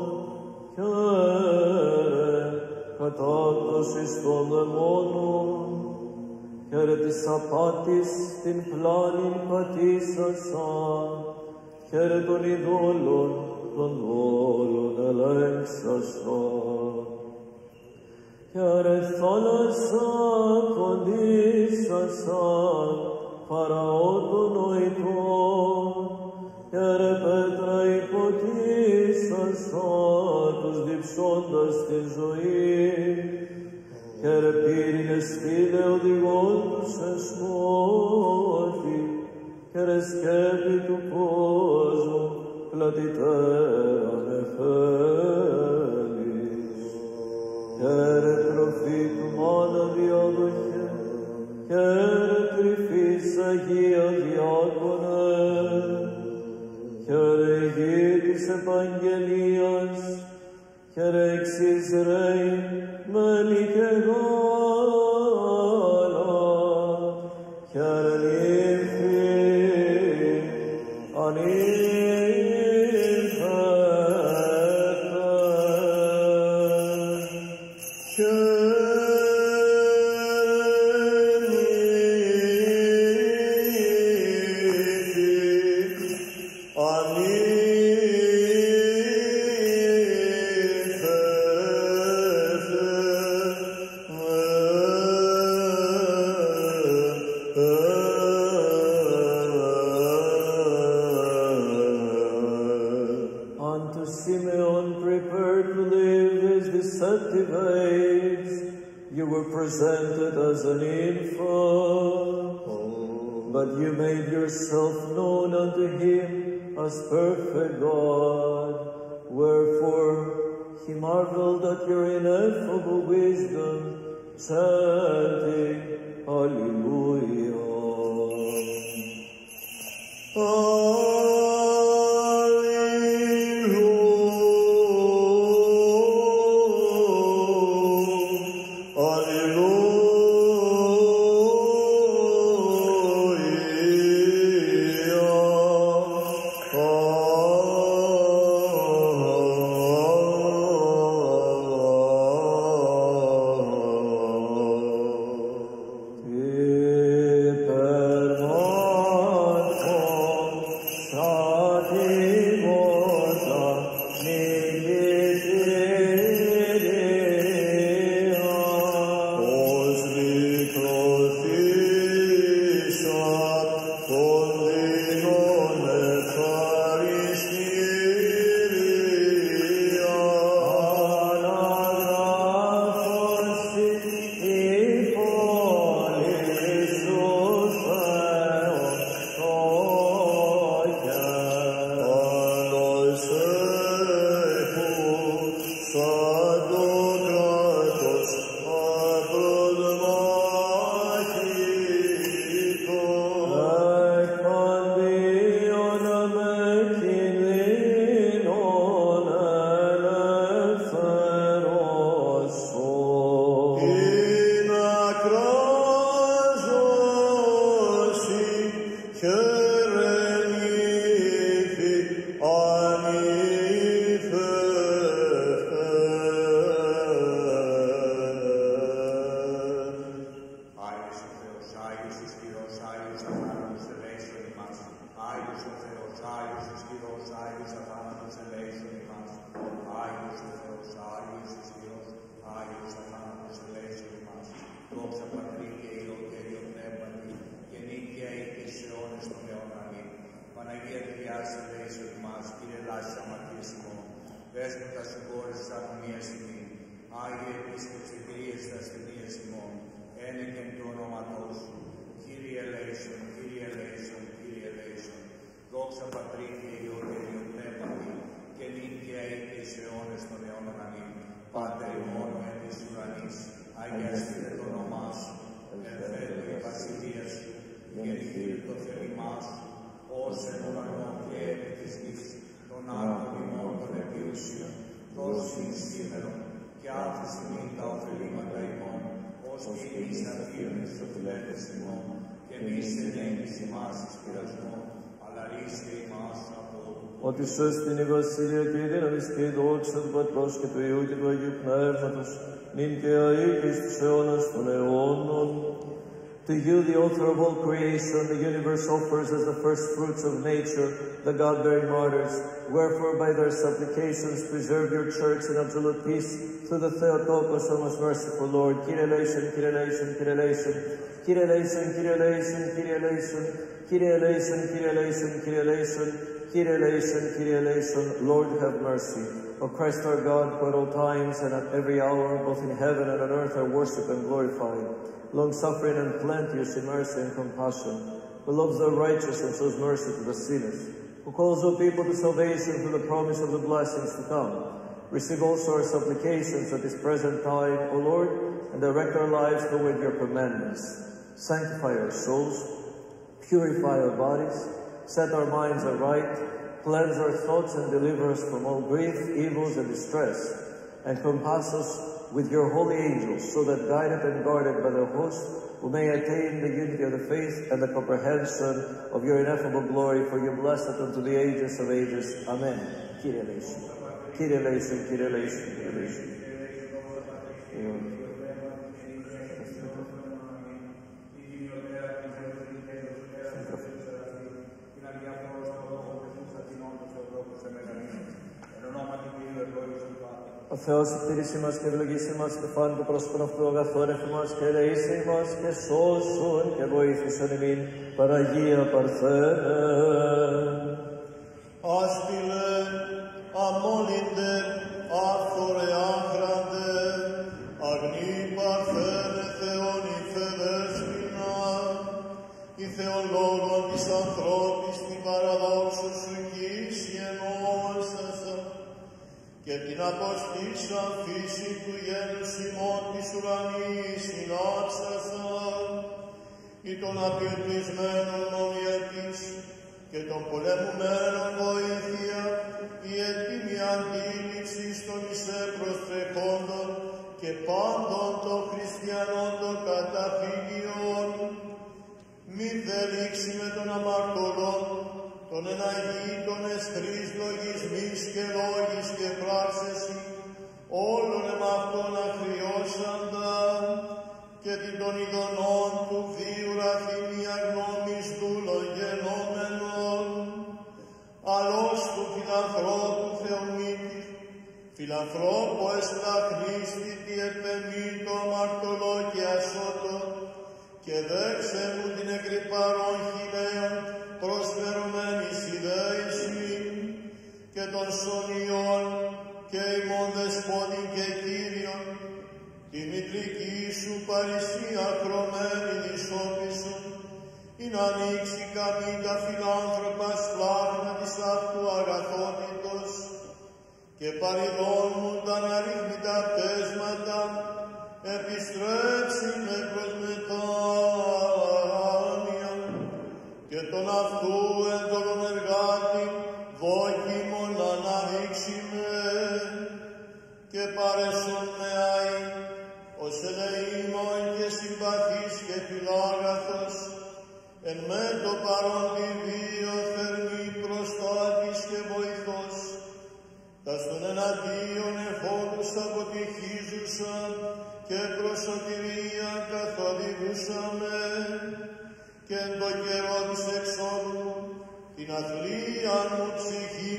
Speaker 5: χαίρε κατάκτωσης των δαιμόνων, χαίρε της απάτης την πλάνην πατήσασαν, χαίρε των ειδόλων των δόλων ελέγξασαν. Χαίρε θάλασσα κοντήσασαν, Φαραώ των νοητών, χαίρε πέτρα υποτίσασαν, τους διψώντας τη ζωή, χαίρε πύρινες στήλε οδηγών τους εσμώθη, χαίρε σκέπη του κόσμου, πλατητέρα νεφέλης. Χαίρε τροφή του μάνα διάδοχε, χαίρε κρυφής Αγία Διάκονε, χαίρε γη της επαγγελίας, χαίρε εξ Ισραήλ μέλη και γάλα, χαίρε νύμφη ανήλθετε. Unto Simeon, prepared to live his deceptive age, you were presented as an infant, but you made yourself known unto him as perfect God. Wherefore he marveled at your ineffable wisdom, chanting, Hallelujah.
Speaker 2: Άγιε επίσκεψη Κυρίες τα ασθενείες ημών, ένεκεν του ονόματός σου, Κύριε ελέησον ως εν ουρανό και επί της γης, τον άνθρωπο ημών των επιούσιων, δώσιν σήμερον, και αυτή στιγμή τα ωφελήματα ημών, ως και εμείς αφήνουμε στο φιλέτες ημών, και εμείς εν έγκυση μας εις πειρασμό, αλλά ρίστε ημάς από
Speaker 5: ότι σώστη η βασιλεία και η δύναμη και η δόξα του Πατρός και του Υιού και του Αγίου Πνεύματος, νυν και αεί και εις τους αιώνας των αιώνων. To you, the author of all creation, the universe offers as the first fruits of nature the God-bearing martyrs. Wherefore, by their supplications, preserve your church in absolute peace through the Theotokos, our most merciful Lord. Kyrie eleison, Kyrie eleison, Kyrie eleison, Kyrie eleison, Kyrie eleison, Kyrie eleison, Kyrie eleison, Kyrie eleison, Kyrie eleison, Kyrie eleison, Kyrie eleison, Lord have mercy. O Christ our God, who at all times and at every hour, both in heaven and on earth, are worshipped and glorified, long-suffering and plenteous in mercy and compassion, who loves the righteous and shows mercy to the sinners, who calls all people to salvation through the promise of the blessings to come. Receive also our supplications at this present time, O Lord, and direct our lives toward your commandments. Sanctify our souls, purify our bodies, set our minds aright, cleanse our thoughts and deliver us from all grief, evils, and distress, and compass us with your holy angels, so that guided and guarded by the host, we may attain the unity of the faith and the comprehension of your ineffable glory, for you blessed unto the ages of ages. Amen. Kyrie eleison. Kyrie eleison, Kyrie eleison, Kyrie eleison. Ο Θεός εκτήρησή μας και ευλογήσει μας και φάνει το πρόσωπον αυτού αγαθόν εφ' μας και ελεήσει μας και σώσον και βοήθησον ημίν Παραγία Παρθένε.
Speaker 4: Άσπιλε, αμόλυντε, άφθορε άχραντε, αγνή Παρθένε Θεόν η Φεδέσποινα, η Θεολόγων της ανθρώπης την παραδόξου σου γης γεννώσασα, και την αποστήσα φύση του γένους ημών της ουρανής συνάψασα, ή των απειρπλισμένων μονιετής και των πολεμουμένων βοήθεια, η έτοιμη αντίληψη των εισέ προστρεχόντων και πάντων των χριστιανών των καταφύγιων, μη δε λήξει με τον αμαρτωλόν, των εναγήτων εστρής λογισμής και λόγης και πράξεση, όλων εμαυτών ακριώσαντα, και την των ειδονών του βίου ραθυμία γνώμης δούλων γενόμενων, αλώς του φιλανθρώπου Θεομήτη, φιλανθρώπο εσπλαχνίστητη επεμήτω αμαρτωλό και ασώτο, και δέξε μου την εκρυπαρών χιλέων προσφερωμένης ιδέηση, και των σωνιών και ημών δεσπότην και Κύριον, τη μητρική σου παρησία χρωμένη νησόπισον, ή να ανοίξει καμή τα φιλάνθρωπα σπλάχνα της αυτού αγαθότητος, και παρειδώνουν τα αναρρύθμιτα πτέσματα, επιστρέψει με προς μετάνοια, και τον αυτού έντολον εργάτη δόκιμον αναδείξει με, και παρέσον με αεί, ως ελεήμων και συμπαθής και φιλάγαθος, εν με το παρόν βιβλίο θερμή προστάτης και βοηθός, τα στον εναντίον εφόδους αποτυχίζουσαν και προσωτηρία καθοδηγούσαμε, και εν το καιρό της εξόδου την αθλία μου ψυχή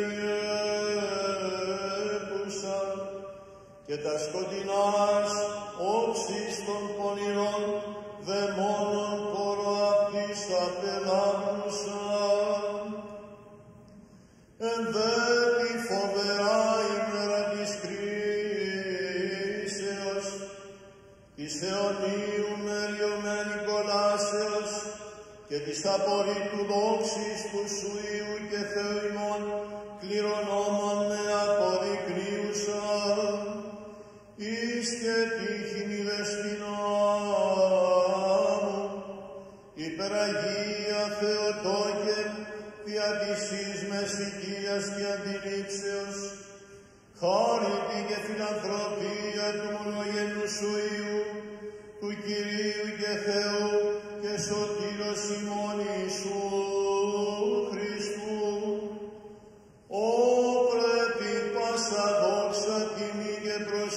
Speaker 4: περιέπουσα, και τα σκοτεινάς όψεις των πονηρών δαιμόνων χώρο αυτής απεδάμνουσαν. Εν δε τη φοβερά ημέρα της κρίσεως, της αιωνίου μεριωμένη κολάσεως, και της απορρίτου δόξης του σου Υιού και Θεού ημών κληρονόμων με αποδεικνύουσαν, εις και τύχην η δεσποινά μου, υπεραγία Θεοτόκε, δια της εις μεσικίας και αντιλήψεως, χάρητη και φιλανθρωπία του μονογενού σου Υιού, του Κυρίου και Θεού και σωτήρος ημών Ιησού Χριστού, ο πρέπει πάσα δόξα, τιμή και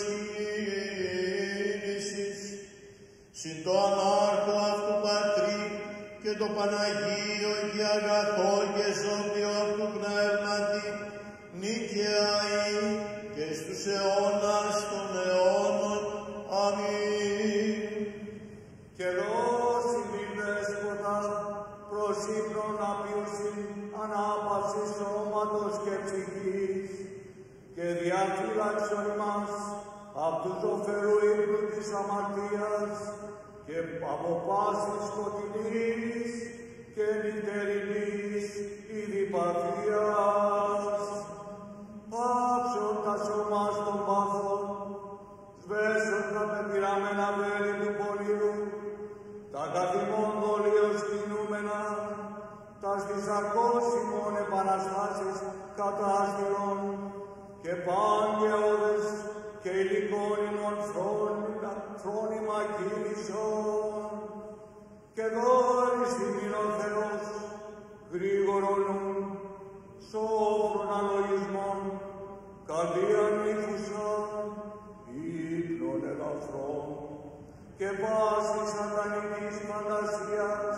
Speaker 4: προσκύνησης, συν το ανάρκο αυτού Πατρί και το Παναγίο και αγαθό και ζώντιο αυτού Πνεύματι, νίκαια ή και στους αιώνας των αιώνων. Αμήν.
Speaker 2: Και δώσει μη δέσποτα προς ύπνον απίουσιν ανάπαυσης σώματος και ψυχής, και διαφύλαξον ημάς απ' του ζωφερού ύπνου της αμαρτίας και από πάσης σκοτεινής και νυχτερινής ειδιπαθίας. Πάψον τα σώμας των πάθων, σβέσον τα πεπειραμένα βέλη του πονηρού, τα καθημών δολίως κινούμενα, τα στις ακόσιμων επαναστάσεις κατάστηλων και πάνγεωδες και υλικών ημών φρόνημα κίνησον, και δώρης ημίν ο Θεός γρήγορον νουν, σόφρον αλογισμόν, καρδίαν νύχουσαν, ύπνον ελαφρών, και πάσης σατανικής φαντασίας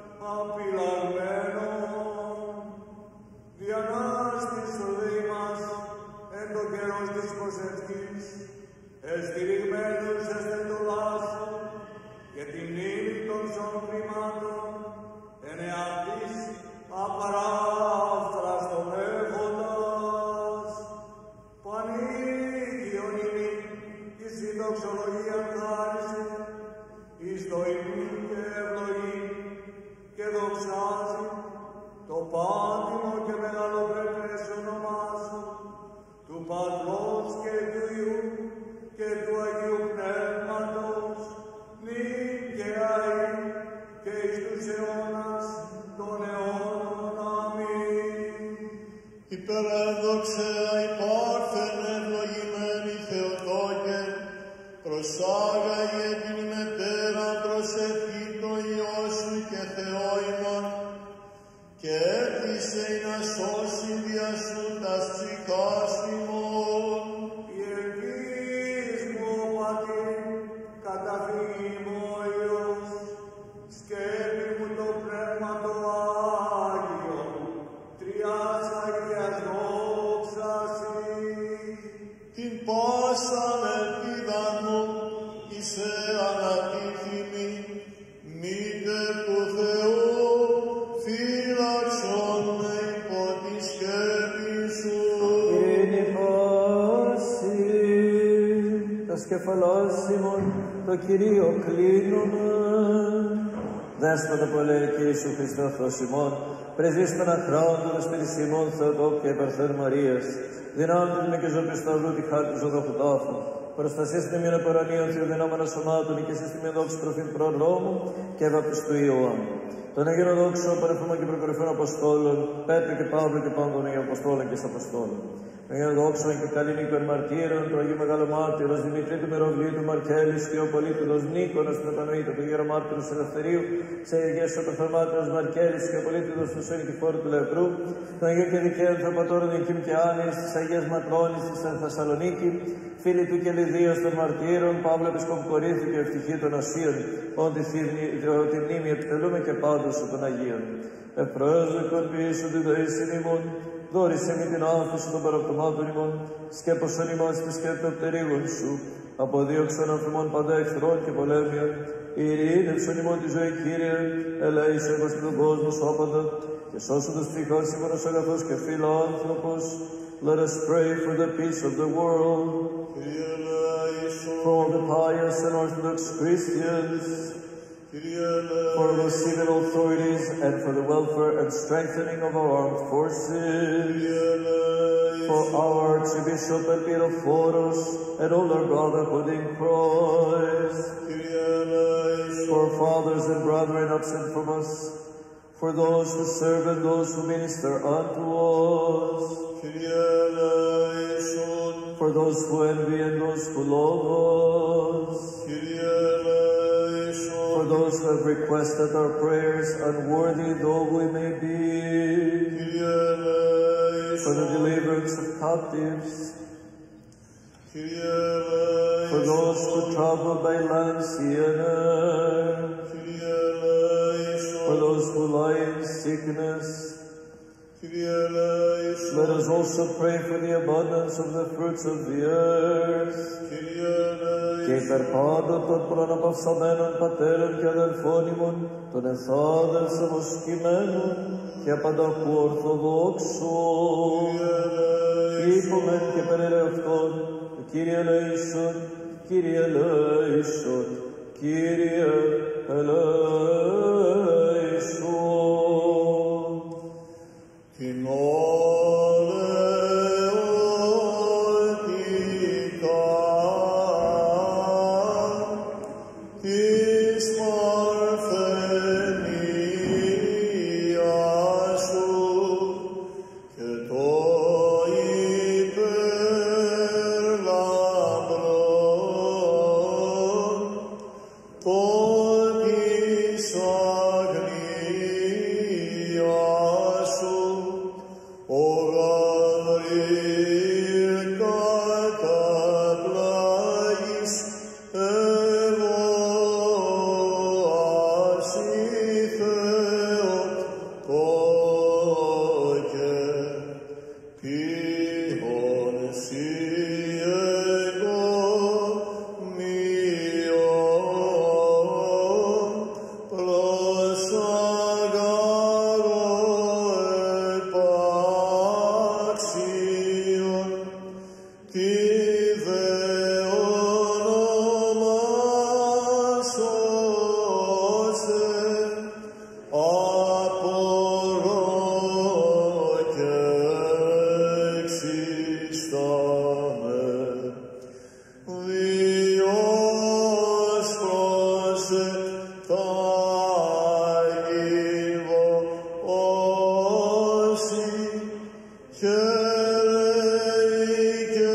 Speaker 2: απειλαγμένων. Διανάστης ο δε ημάς εν το καιρός της προσευχής, εστηριγμένους εστεντολάσου και τη μνήμη των ζών κρυμάτων, εν εαυτής απαράφραστον έχοντας. Πανήγιον ημίν εις η δοξολογία χάρισε, εις το ημίν και ευλογή και δοξάζει το πάτημο και μεγαλοπρεπές όνομά σου, του Πατρός και του Υιού και του Αγίου Πνεύματος, νίκαια ή και εις τους αιώνας των αιώνων. Αμήν.
Speaker 4: Υπερέδοξε υπάρχεν ευλογημένη Θεοτόκε, προσάγαγε την ημετέρα προσευχή το Υιό σου και Θεό ημών, και έκλεισε να σώσει δια σου τας ψυχάς ημών.
Speaker 2: Η ελπίς μου ο Πατήρ, καταφύγει μου ο Υιός, σκέπη μου το Πνεύμα το Άγιο, τριάς Αγίας δόξαση.
Speaker 4: Την πάσαν ελπίδαν μου εις ανατίθυμη, μήτε του Θεού φύλαξον με υπό τη σκέπη σου.
Speaker 5: Είναι πάση, τα σκεφαλάς ημών, το Κυρίο κλείνουμε. Δέσποτα που λέει και Ιησού Χριστό Θεός ημών, πρεσβείσμενα χράντοντας περί ημών Θεοτόκου και υπερθέν Μαρίας, δυνάμεις με και ζωή σταυρού τη χάρη του ζωδόχου τάφου, προστασίες την ημίν απορανίων θεοδυνάμενα σωμάτων και σε στιγμή δόξης προφήν προδρόμου και βαπτιστού Ιωάννου. Τον Αγίον Δόξο, παρεφούμων και προκορυφών Αποστόλων, Πέτρο και Παύλο και Πάγκων Αγίων Αποστόλων και Αποστόλων. Τον Αγίον Δόξο και καλή νίκων μαρτύρων, του Αγίου Μεγάλου Μάρτυρος, Δημητρή του Μεροβλίου, του Μαρκέλης, του Ιωπολίτουλος Νίκονος, του Επανοήτου, του Γέρο Μάρτυρος Ελευθερίου, σε Αγίας Οπερθωμάτρος Μαρκέλης και Ιωπολίτουλος του Σέν Κυφόρου του Λεπρού, τον Αγίον και Δικαίων Θεοπατώρων Ικήμ και Άνης, της Αγίας Ματρώνης της Θεσσαλονίκη, φίλοι του και Λιδίας των Μαρτύρων, Παύλο Επισκόπου Κορίνθου και ευτυχή των Ασίων, όντι τη μνήμη επιτελούμε και πάντως των Αγίων. Επρόεδρον ποιήσου τη δοήσιν ημών, δόρισε με την άφηση των παραπτωμάτων ημών, σκέπωσον ημάς τη σκέπτο πτερίγων σου, αποδίωξον αφημών πάντα εχθρών και πολέμιων, ειρήνευσον ημών τη ζωή Κύριε, ελέησον μας τον κόσμο σώπαντα, και σώσον τους ψυχάς ημώνος αγαθός και φιλάνθρωπος. Let us pray for the peace of the world, for all the pious and Orthodox Christians, for the civil authorities, and for the welfare and strengthening of our armed forces, for our Archbishop and Pyrrhophoros, and all our brotherhood in Christ, for fathers and brethren absent from us, for those who serve and those who minister unto us,
Speaker 4: Kyrie eleison,
Speaker 5: for those who envy and those who love us,
Speaker 4: Kyrie eleison,
Speaker 5: for those who have requested our prayers, unworthy though we may be,
Speaker 4: Kyrie
Speaker 5: for the
Speaker 4: eleison,
Speaker 5: deliverance of captives,
Speaker 4: Kyrie eleison,
Speaker 5: for those who travel by land, sea, and air,
Speaker 4: Kyrie eleison,
Speaker 5: for those who lie in sickness.
Speaker 4: Kyrie eleison,
Speaker 5: Let us also pray for the abundance of the fruits of the earth.
Speaker 4: Kyrie eleison,
Speaker 5: Και υπερ πάντων των προναπαυσαμένων πατέρων και αδελφών ημών, των εθάδελσων βοσκημένων και απανταχού ορθοδόξων, είπομεν και περιλευτών, Κύριε ελέησον, Κύριε ελέησον, Κύριε ελέησον.
Speaker 4: την ωραιότητα της παρθενίας σου και το υπερλαμπρόν το της αγνίας σου, ο Γαβριήλ καταπλάγης εγώ ασύθεο το και ποιον σύ εγώ μειών προς αγαρό επάξιον τη δε ονομάσωσε απορώ και εξιστάμε. Διός προσεκτάγιβο όσοι και λέει και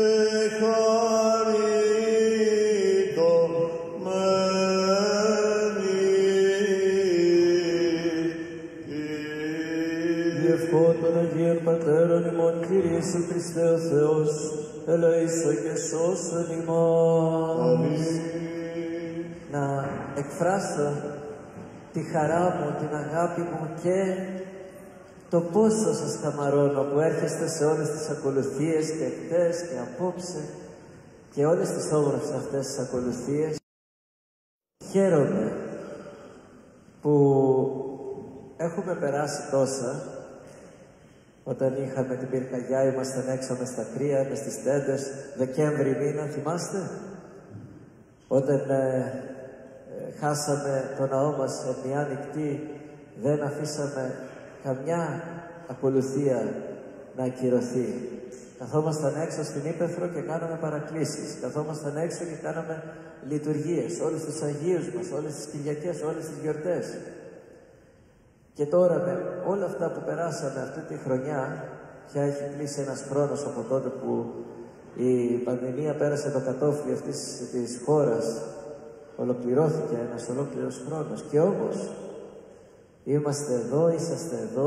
Speaker 4: χαριτωμένη.
Speaker 5: Διευχών των Αγίων Πατέρων ημών, Κύριε Ιησού Χριστέ ο Θεός, ελέησον και σώσον ημάς. Να εκφράσω τη χαρά μου, την αγάπη μου και το πόσο σας χαμαρώνω που έρχεστε σε όλες τις ακολουθίες και χτες και απόψε και όλες τις όμορφες αυτές τις ακολουθίες. Χαίρομαι που έχουμε περάσει τόσα. Όταν είχαμε την πυρκαγιά, ήμασταν έξω μες στα κρύα, μες στις τέντες, Δεκέμβρη μήνα, θυμάστε? Όταν ε, ε, χάσαμε το ναό μας σε μια νυχτή, δεν αφήσαμε καμιά ακολουθία να ακυρωθεί. Καθόμασταν έξω στην Ύπαιθρο και κάναμε παρακλήσεις. Καθόμασταν έξω και κάναμε λειτουργίες, όλους τους Αγίους μας, όλες τις Κυριακές, όλες τις γιορτές. Και τώρα με όλα αυτά που περάσαμε αυτή τη χρονιά, πια έχει κλείσει ένας χρόνος από τότε που η πανδημία πέρασε το κατόφλι αυτής της χώρας, ολοκληρώθηκε ένας ολόκληρος χρόνος. Και όμως είμαστε εδώ, είσαστε εδώ,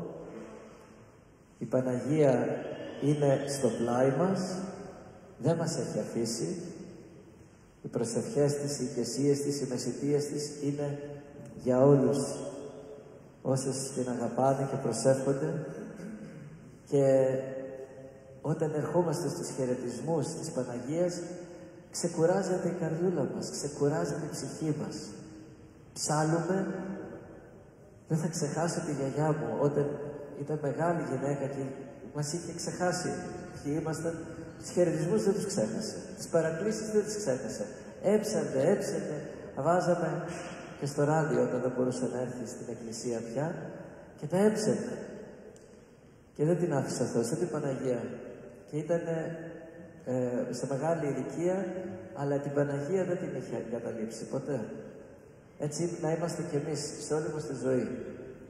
Speaker 5: η Παναγία είναι στο πλάι μας, δεν μας έχει αφήσει. Οι προσευχές της, οι ηγεσίες της, οι μεσητείες της είναι για όλους όσους την αγαπάνε και προσεύχονται. Και όταν ερχόμαστε στους χαιρετισμούς της Παναγίας, ξεκουράζεται η καρδούλα μας, ξεκουράζεται η ψυχή μας. Ψάλλουμε. Δεν θα ξεχάσω τη γιαγιά μου όταν ήταν μεγάλη γυναίκα και μας είχε ξεχάσει ποιοι ήμασταν. Τους χαιρετισμούς δεν τους ξέχασε. Τις παρακλήσεις δεν τις ξέχασε. Έψανε, έψανε. Βάζαμε και στο ράδιο όταν δεν μπορούσε να έρθει στην εκκλησία πια και τα έψανε. Και δεν την άφησε ο Θεός, την Παναγία. Και ήταν ε, σε μεγάλη ηλικία, αλλά την Παναγία δεν την είχε εγκαταλείψει ποτέ. Έτσι να είμαστε κι εμείς σε όλη μας τη ζωή.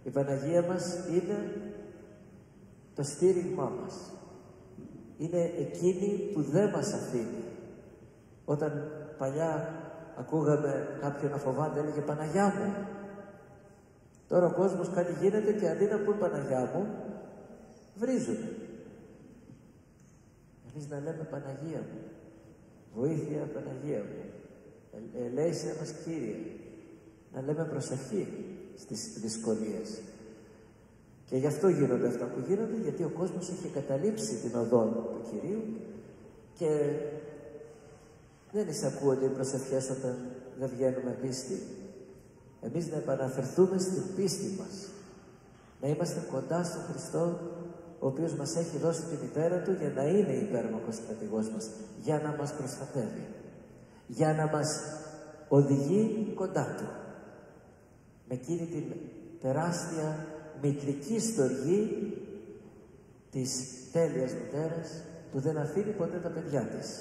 Speaker 5: Η Παναγία μας είναι το στήριγμά μας. Είναι εκείνη που δεν μας αφήνει. Όταν παλιά ακούγαμε κάποιον να φοβάται, έλεγε Παναγιά μου. Τώρα ο κόσμος κάτι γίνεται και αντί να πούν Παναγιά μου, βρίζουνε. Εμείς να λέμε Παναγία μου, βοήθεια Παναγία μου, ε, ελέησέ μας Κύριε. Να λέμε προσευχή στις δυσκολίες. Και γι' αυτό γίνονται αυτά που γίνονται, γιατί ο κόσμος έχει καταλήψει την οδό του Κυρίου και δεν εισακούονται οι προσευχές όταν δεν βγαίνουμε πίστη. Εμείς να επαναφερθούμε στην πίστη μας, να είμαστε κοντά στον Χριστό, ο οποίος μας έχει δώσει τη μητέρα Του για να είναι υπέρμαχος στρατηγός μας, για να μας προστατεύει, για να μας οδηγεί κοντά Του. Με εκείνη την τεράστια μητρική στοργή της τέλειας μητέρας που δεν αφήνει ποτέ τα παιδιά της.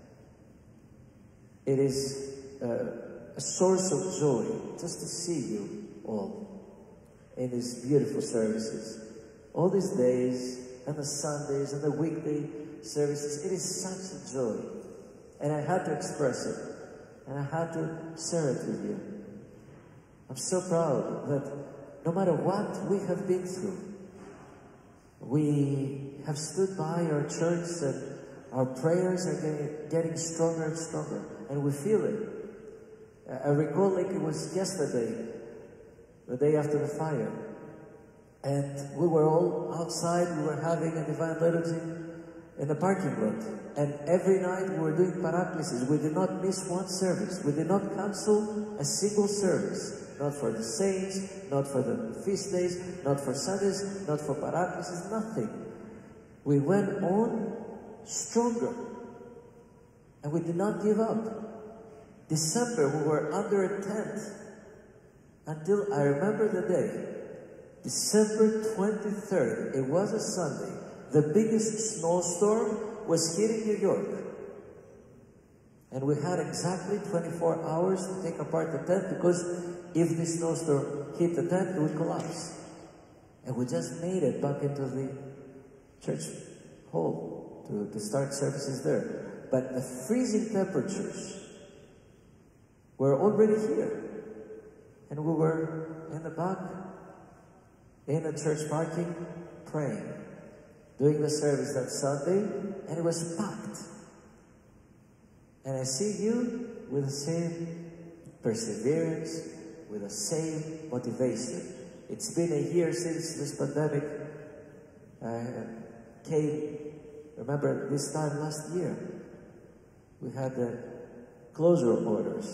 Speaker 5: It is uh, a source of joy just to see you all in these beautiful services. All these days and the Sundays and the weekday services, it is such a joy. And I had to express it. And I had to share it with you. I'm so proud that no matter what we have been through, we have stood by our church and our prayers are getting, getting stronger and stronger, and we feel it. I recall like it was yesterday, the day after the fire, and we were all outside, we were having a divine liturgy in the parking lot, and every night we were doing paraklesis. We did not miss one service. We did not cancel a single service. Not for the saints, not for the feast days, not for Sundays, not for paraklesis, nothing. We went on stronger, and we did not give up. December, we were under a tent until I remember the day, December twenty-third. It was a Sunday. The biggest snowstorm was here in New York. And we had exactly twenty-four hours to take apart the tent because if the snowstorm hit the tent, it would collapse. And we just made it back into the church hall to, to start services there. But the freezing temperatures were already here. And we were in the back, in the church parking, praying, doing the service that Sunday, and it was packed. And I see you with the same perseverance, with the same motivation. It's been a year since this pandemic uh, came. Remember this time last year, we had the closure orders.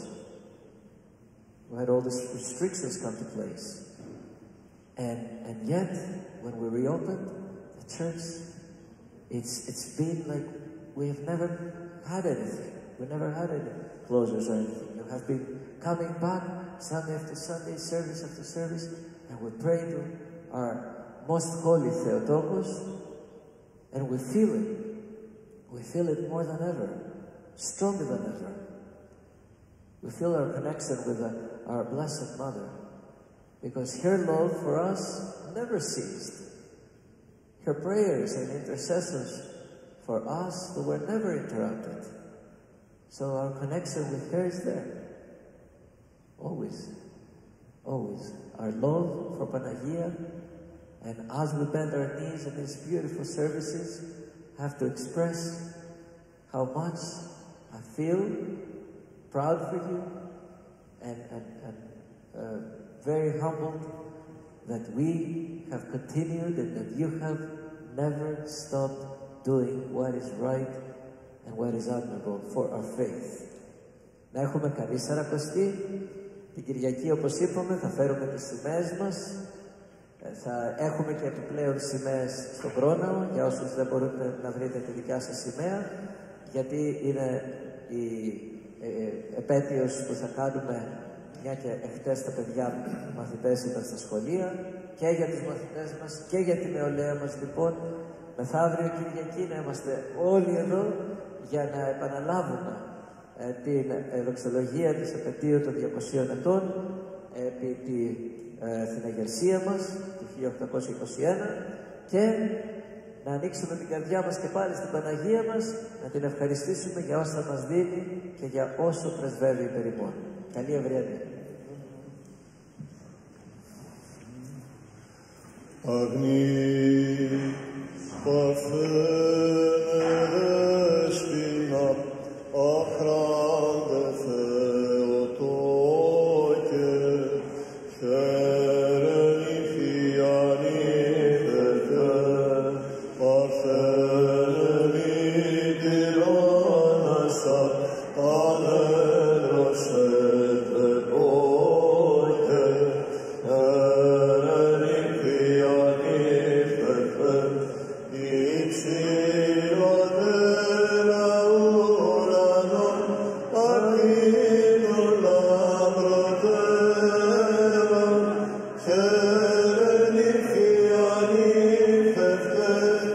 Speaker 5: We had all these restrictions come to place. And, and yet, when we reopened the church, it's, it's been like we have never had anything. We never had any closures or anything. You have been coming back Sunday after Sunday, service after service, and we pray to our most holy Theotokos, and we feel it. We feel it more than ever, stronger than ever. We feel our connection with the, our Blessed Mother, because her love for us never ceased. Her prayers and intercessions for us were never interrupted. So our connection with her is there. Always. Always. Our love for Panagia, and as we bend our knees in these beautiful services, have to express how much I feel proud for you and, and, and uh, very humbled that we have continued and that you have never stopped doing what is right and what is admirable for our faith. Να έχουμε καλή Σαρακοστή. Την Κυριακή, όπως είπαμε, θα φέρουμε τις σημαίες μας. Θα έχουμε και επιπλέον σημαίες στον Πρόναο, για όσους δεν μπορείτε να βρείτε τη δικιά σας σημαία, γιατί είναι η ε, επέτειος που θα κάνουμε, μια και εχθές τα παιδιά μαθητές ήταν στα σχολεία, και για τους μαθητές μας και για την νεολαία μας. Λοιπόν, μεθαύριο Κυριακή να είμαστε όλοι εδώ για να επαναλάβουμε ε, την δοξολογία της επετείου των διακοσίων ετών επί τη
Speaker 1: ε, στην αγερσία μας του χίλια οκτακόσια είκοσι ένα και να ανοίξουμε την καρδιά μας και πάλι στην Παναγία μας, να την ευχαριστήσουμε για όσα μας δίνει και για όσο πρεσβεύει περί ημών. Καλή Αυριανή.
Speaker 4: Αγνή παρθένεσπινα, αχράντε Θεοτόκε, χαίρεν ηφιανίδετε, παρθένε μη τυράννασα, ανέδροσετε πόκε, χαίρεν ηφιανίδετε, υψηλότερα ουρανών, ακίνων λαμπροτέρων, χαίρεν ηφιανίδετε,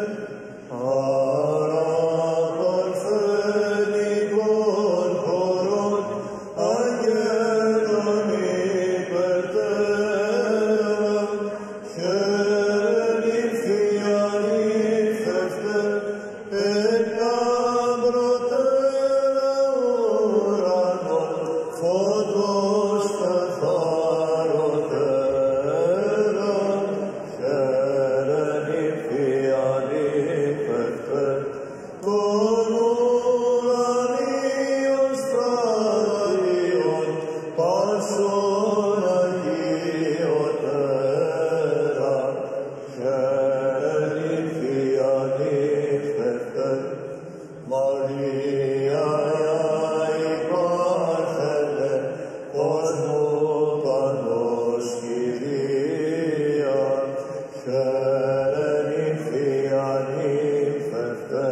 Speaker 4: παραπαρθένικων χωρών, αγγέλων υπερτέρων, χαίρεν ηφιανίδετε, εκ λαμπροτέρα ουρανών, φωτός καθαροτέρων, χαίρεν ηφιανίδετε, των ουρανίων στρατιών, πάσων αγιωτέρα, χαίρεν ηφιανίδετε, Μαρία η Πάρθενε, κόσμου πανός Κυρία, χαίρεν ηφιανίδετε,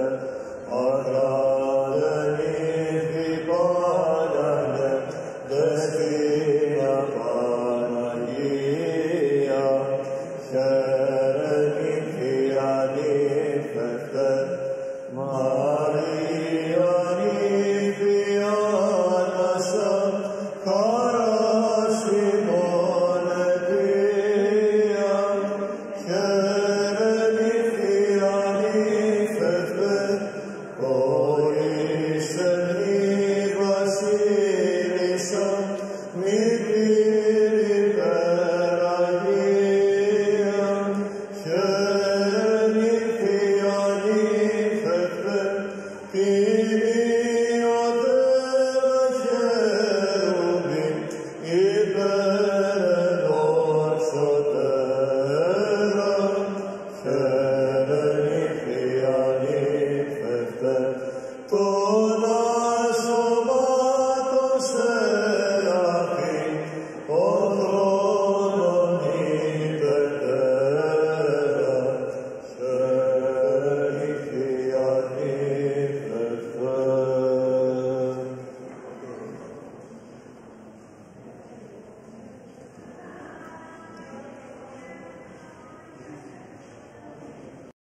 Speaker 4: αγράδεν ηφιπάνανε, δεσποινα Παναγία, χαίρεν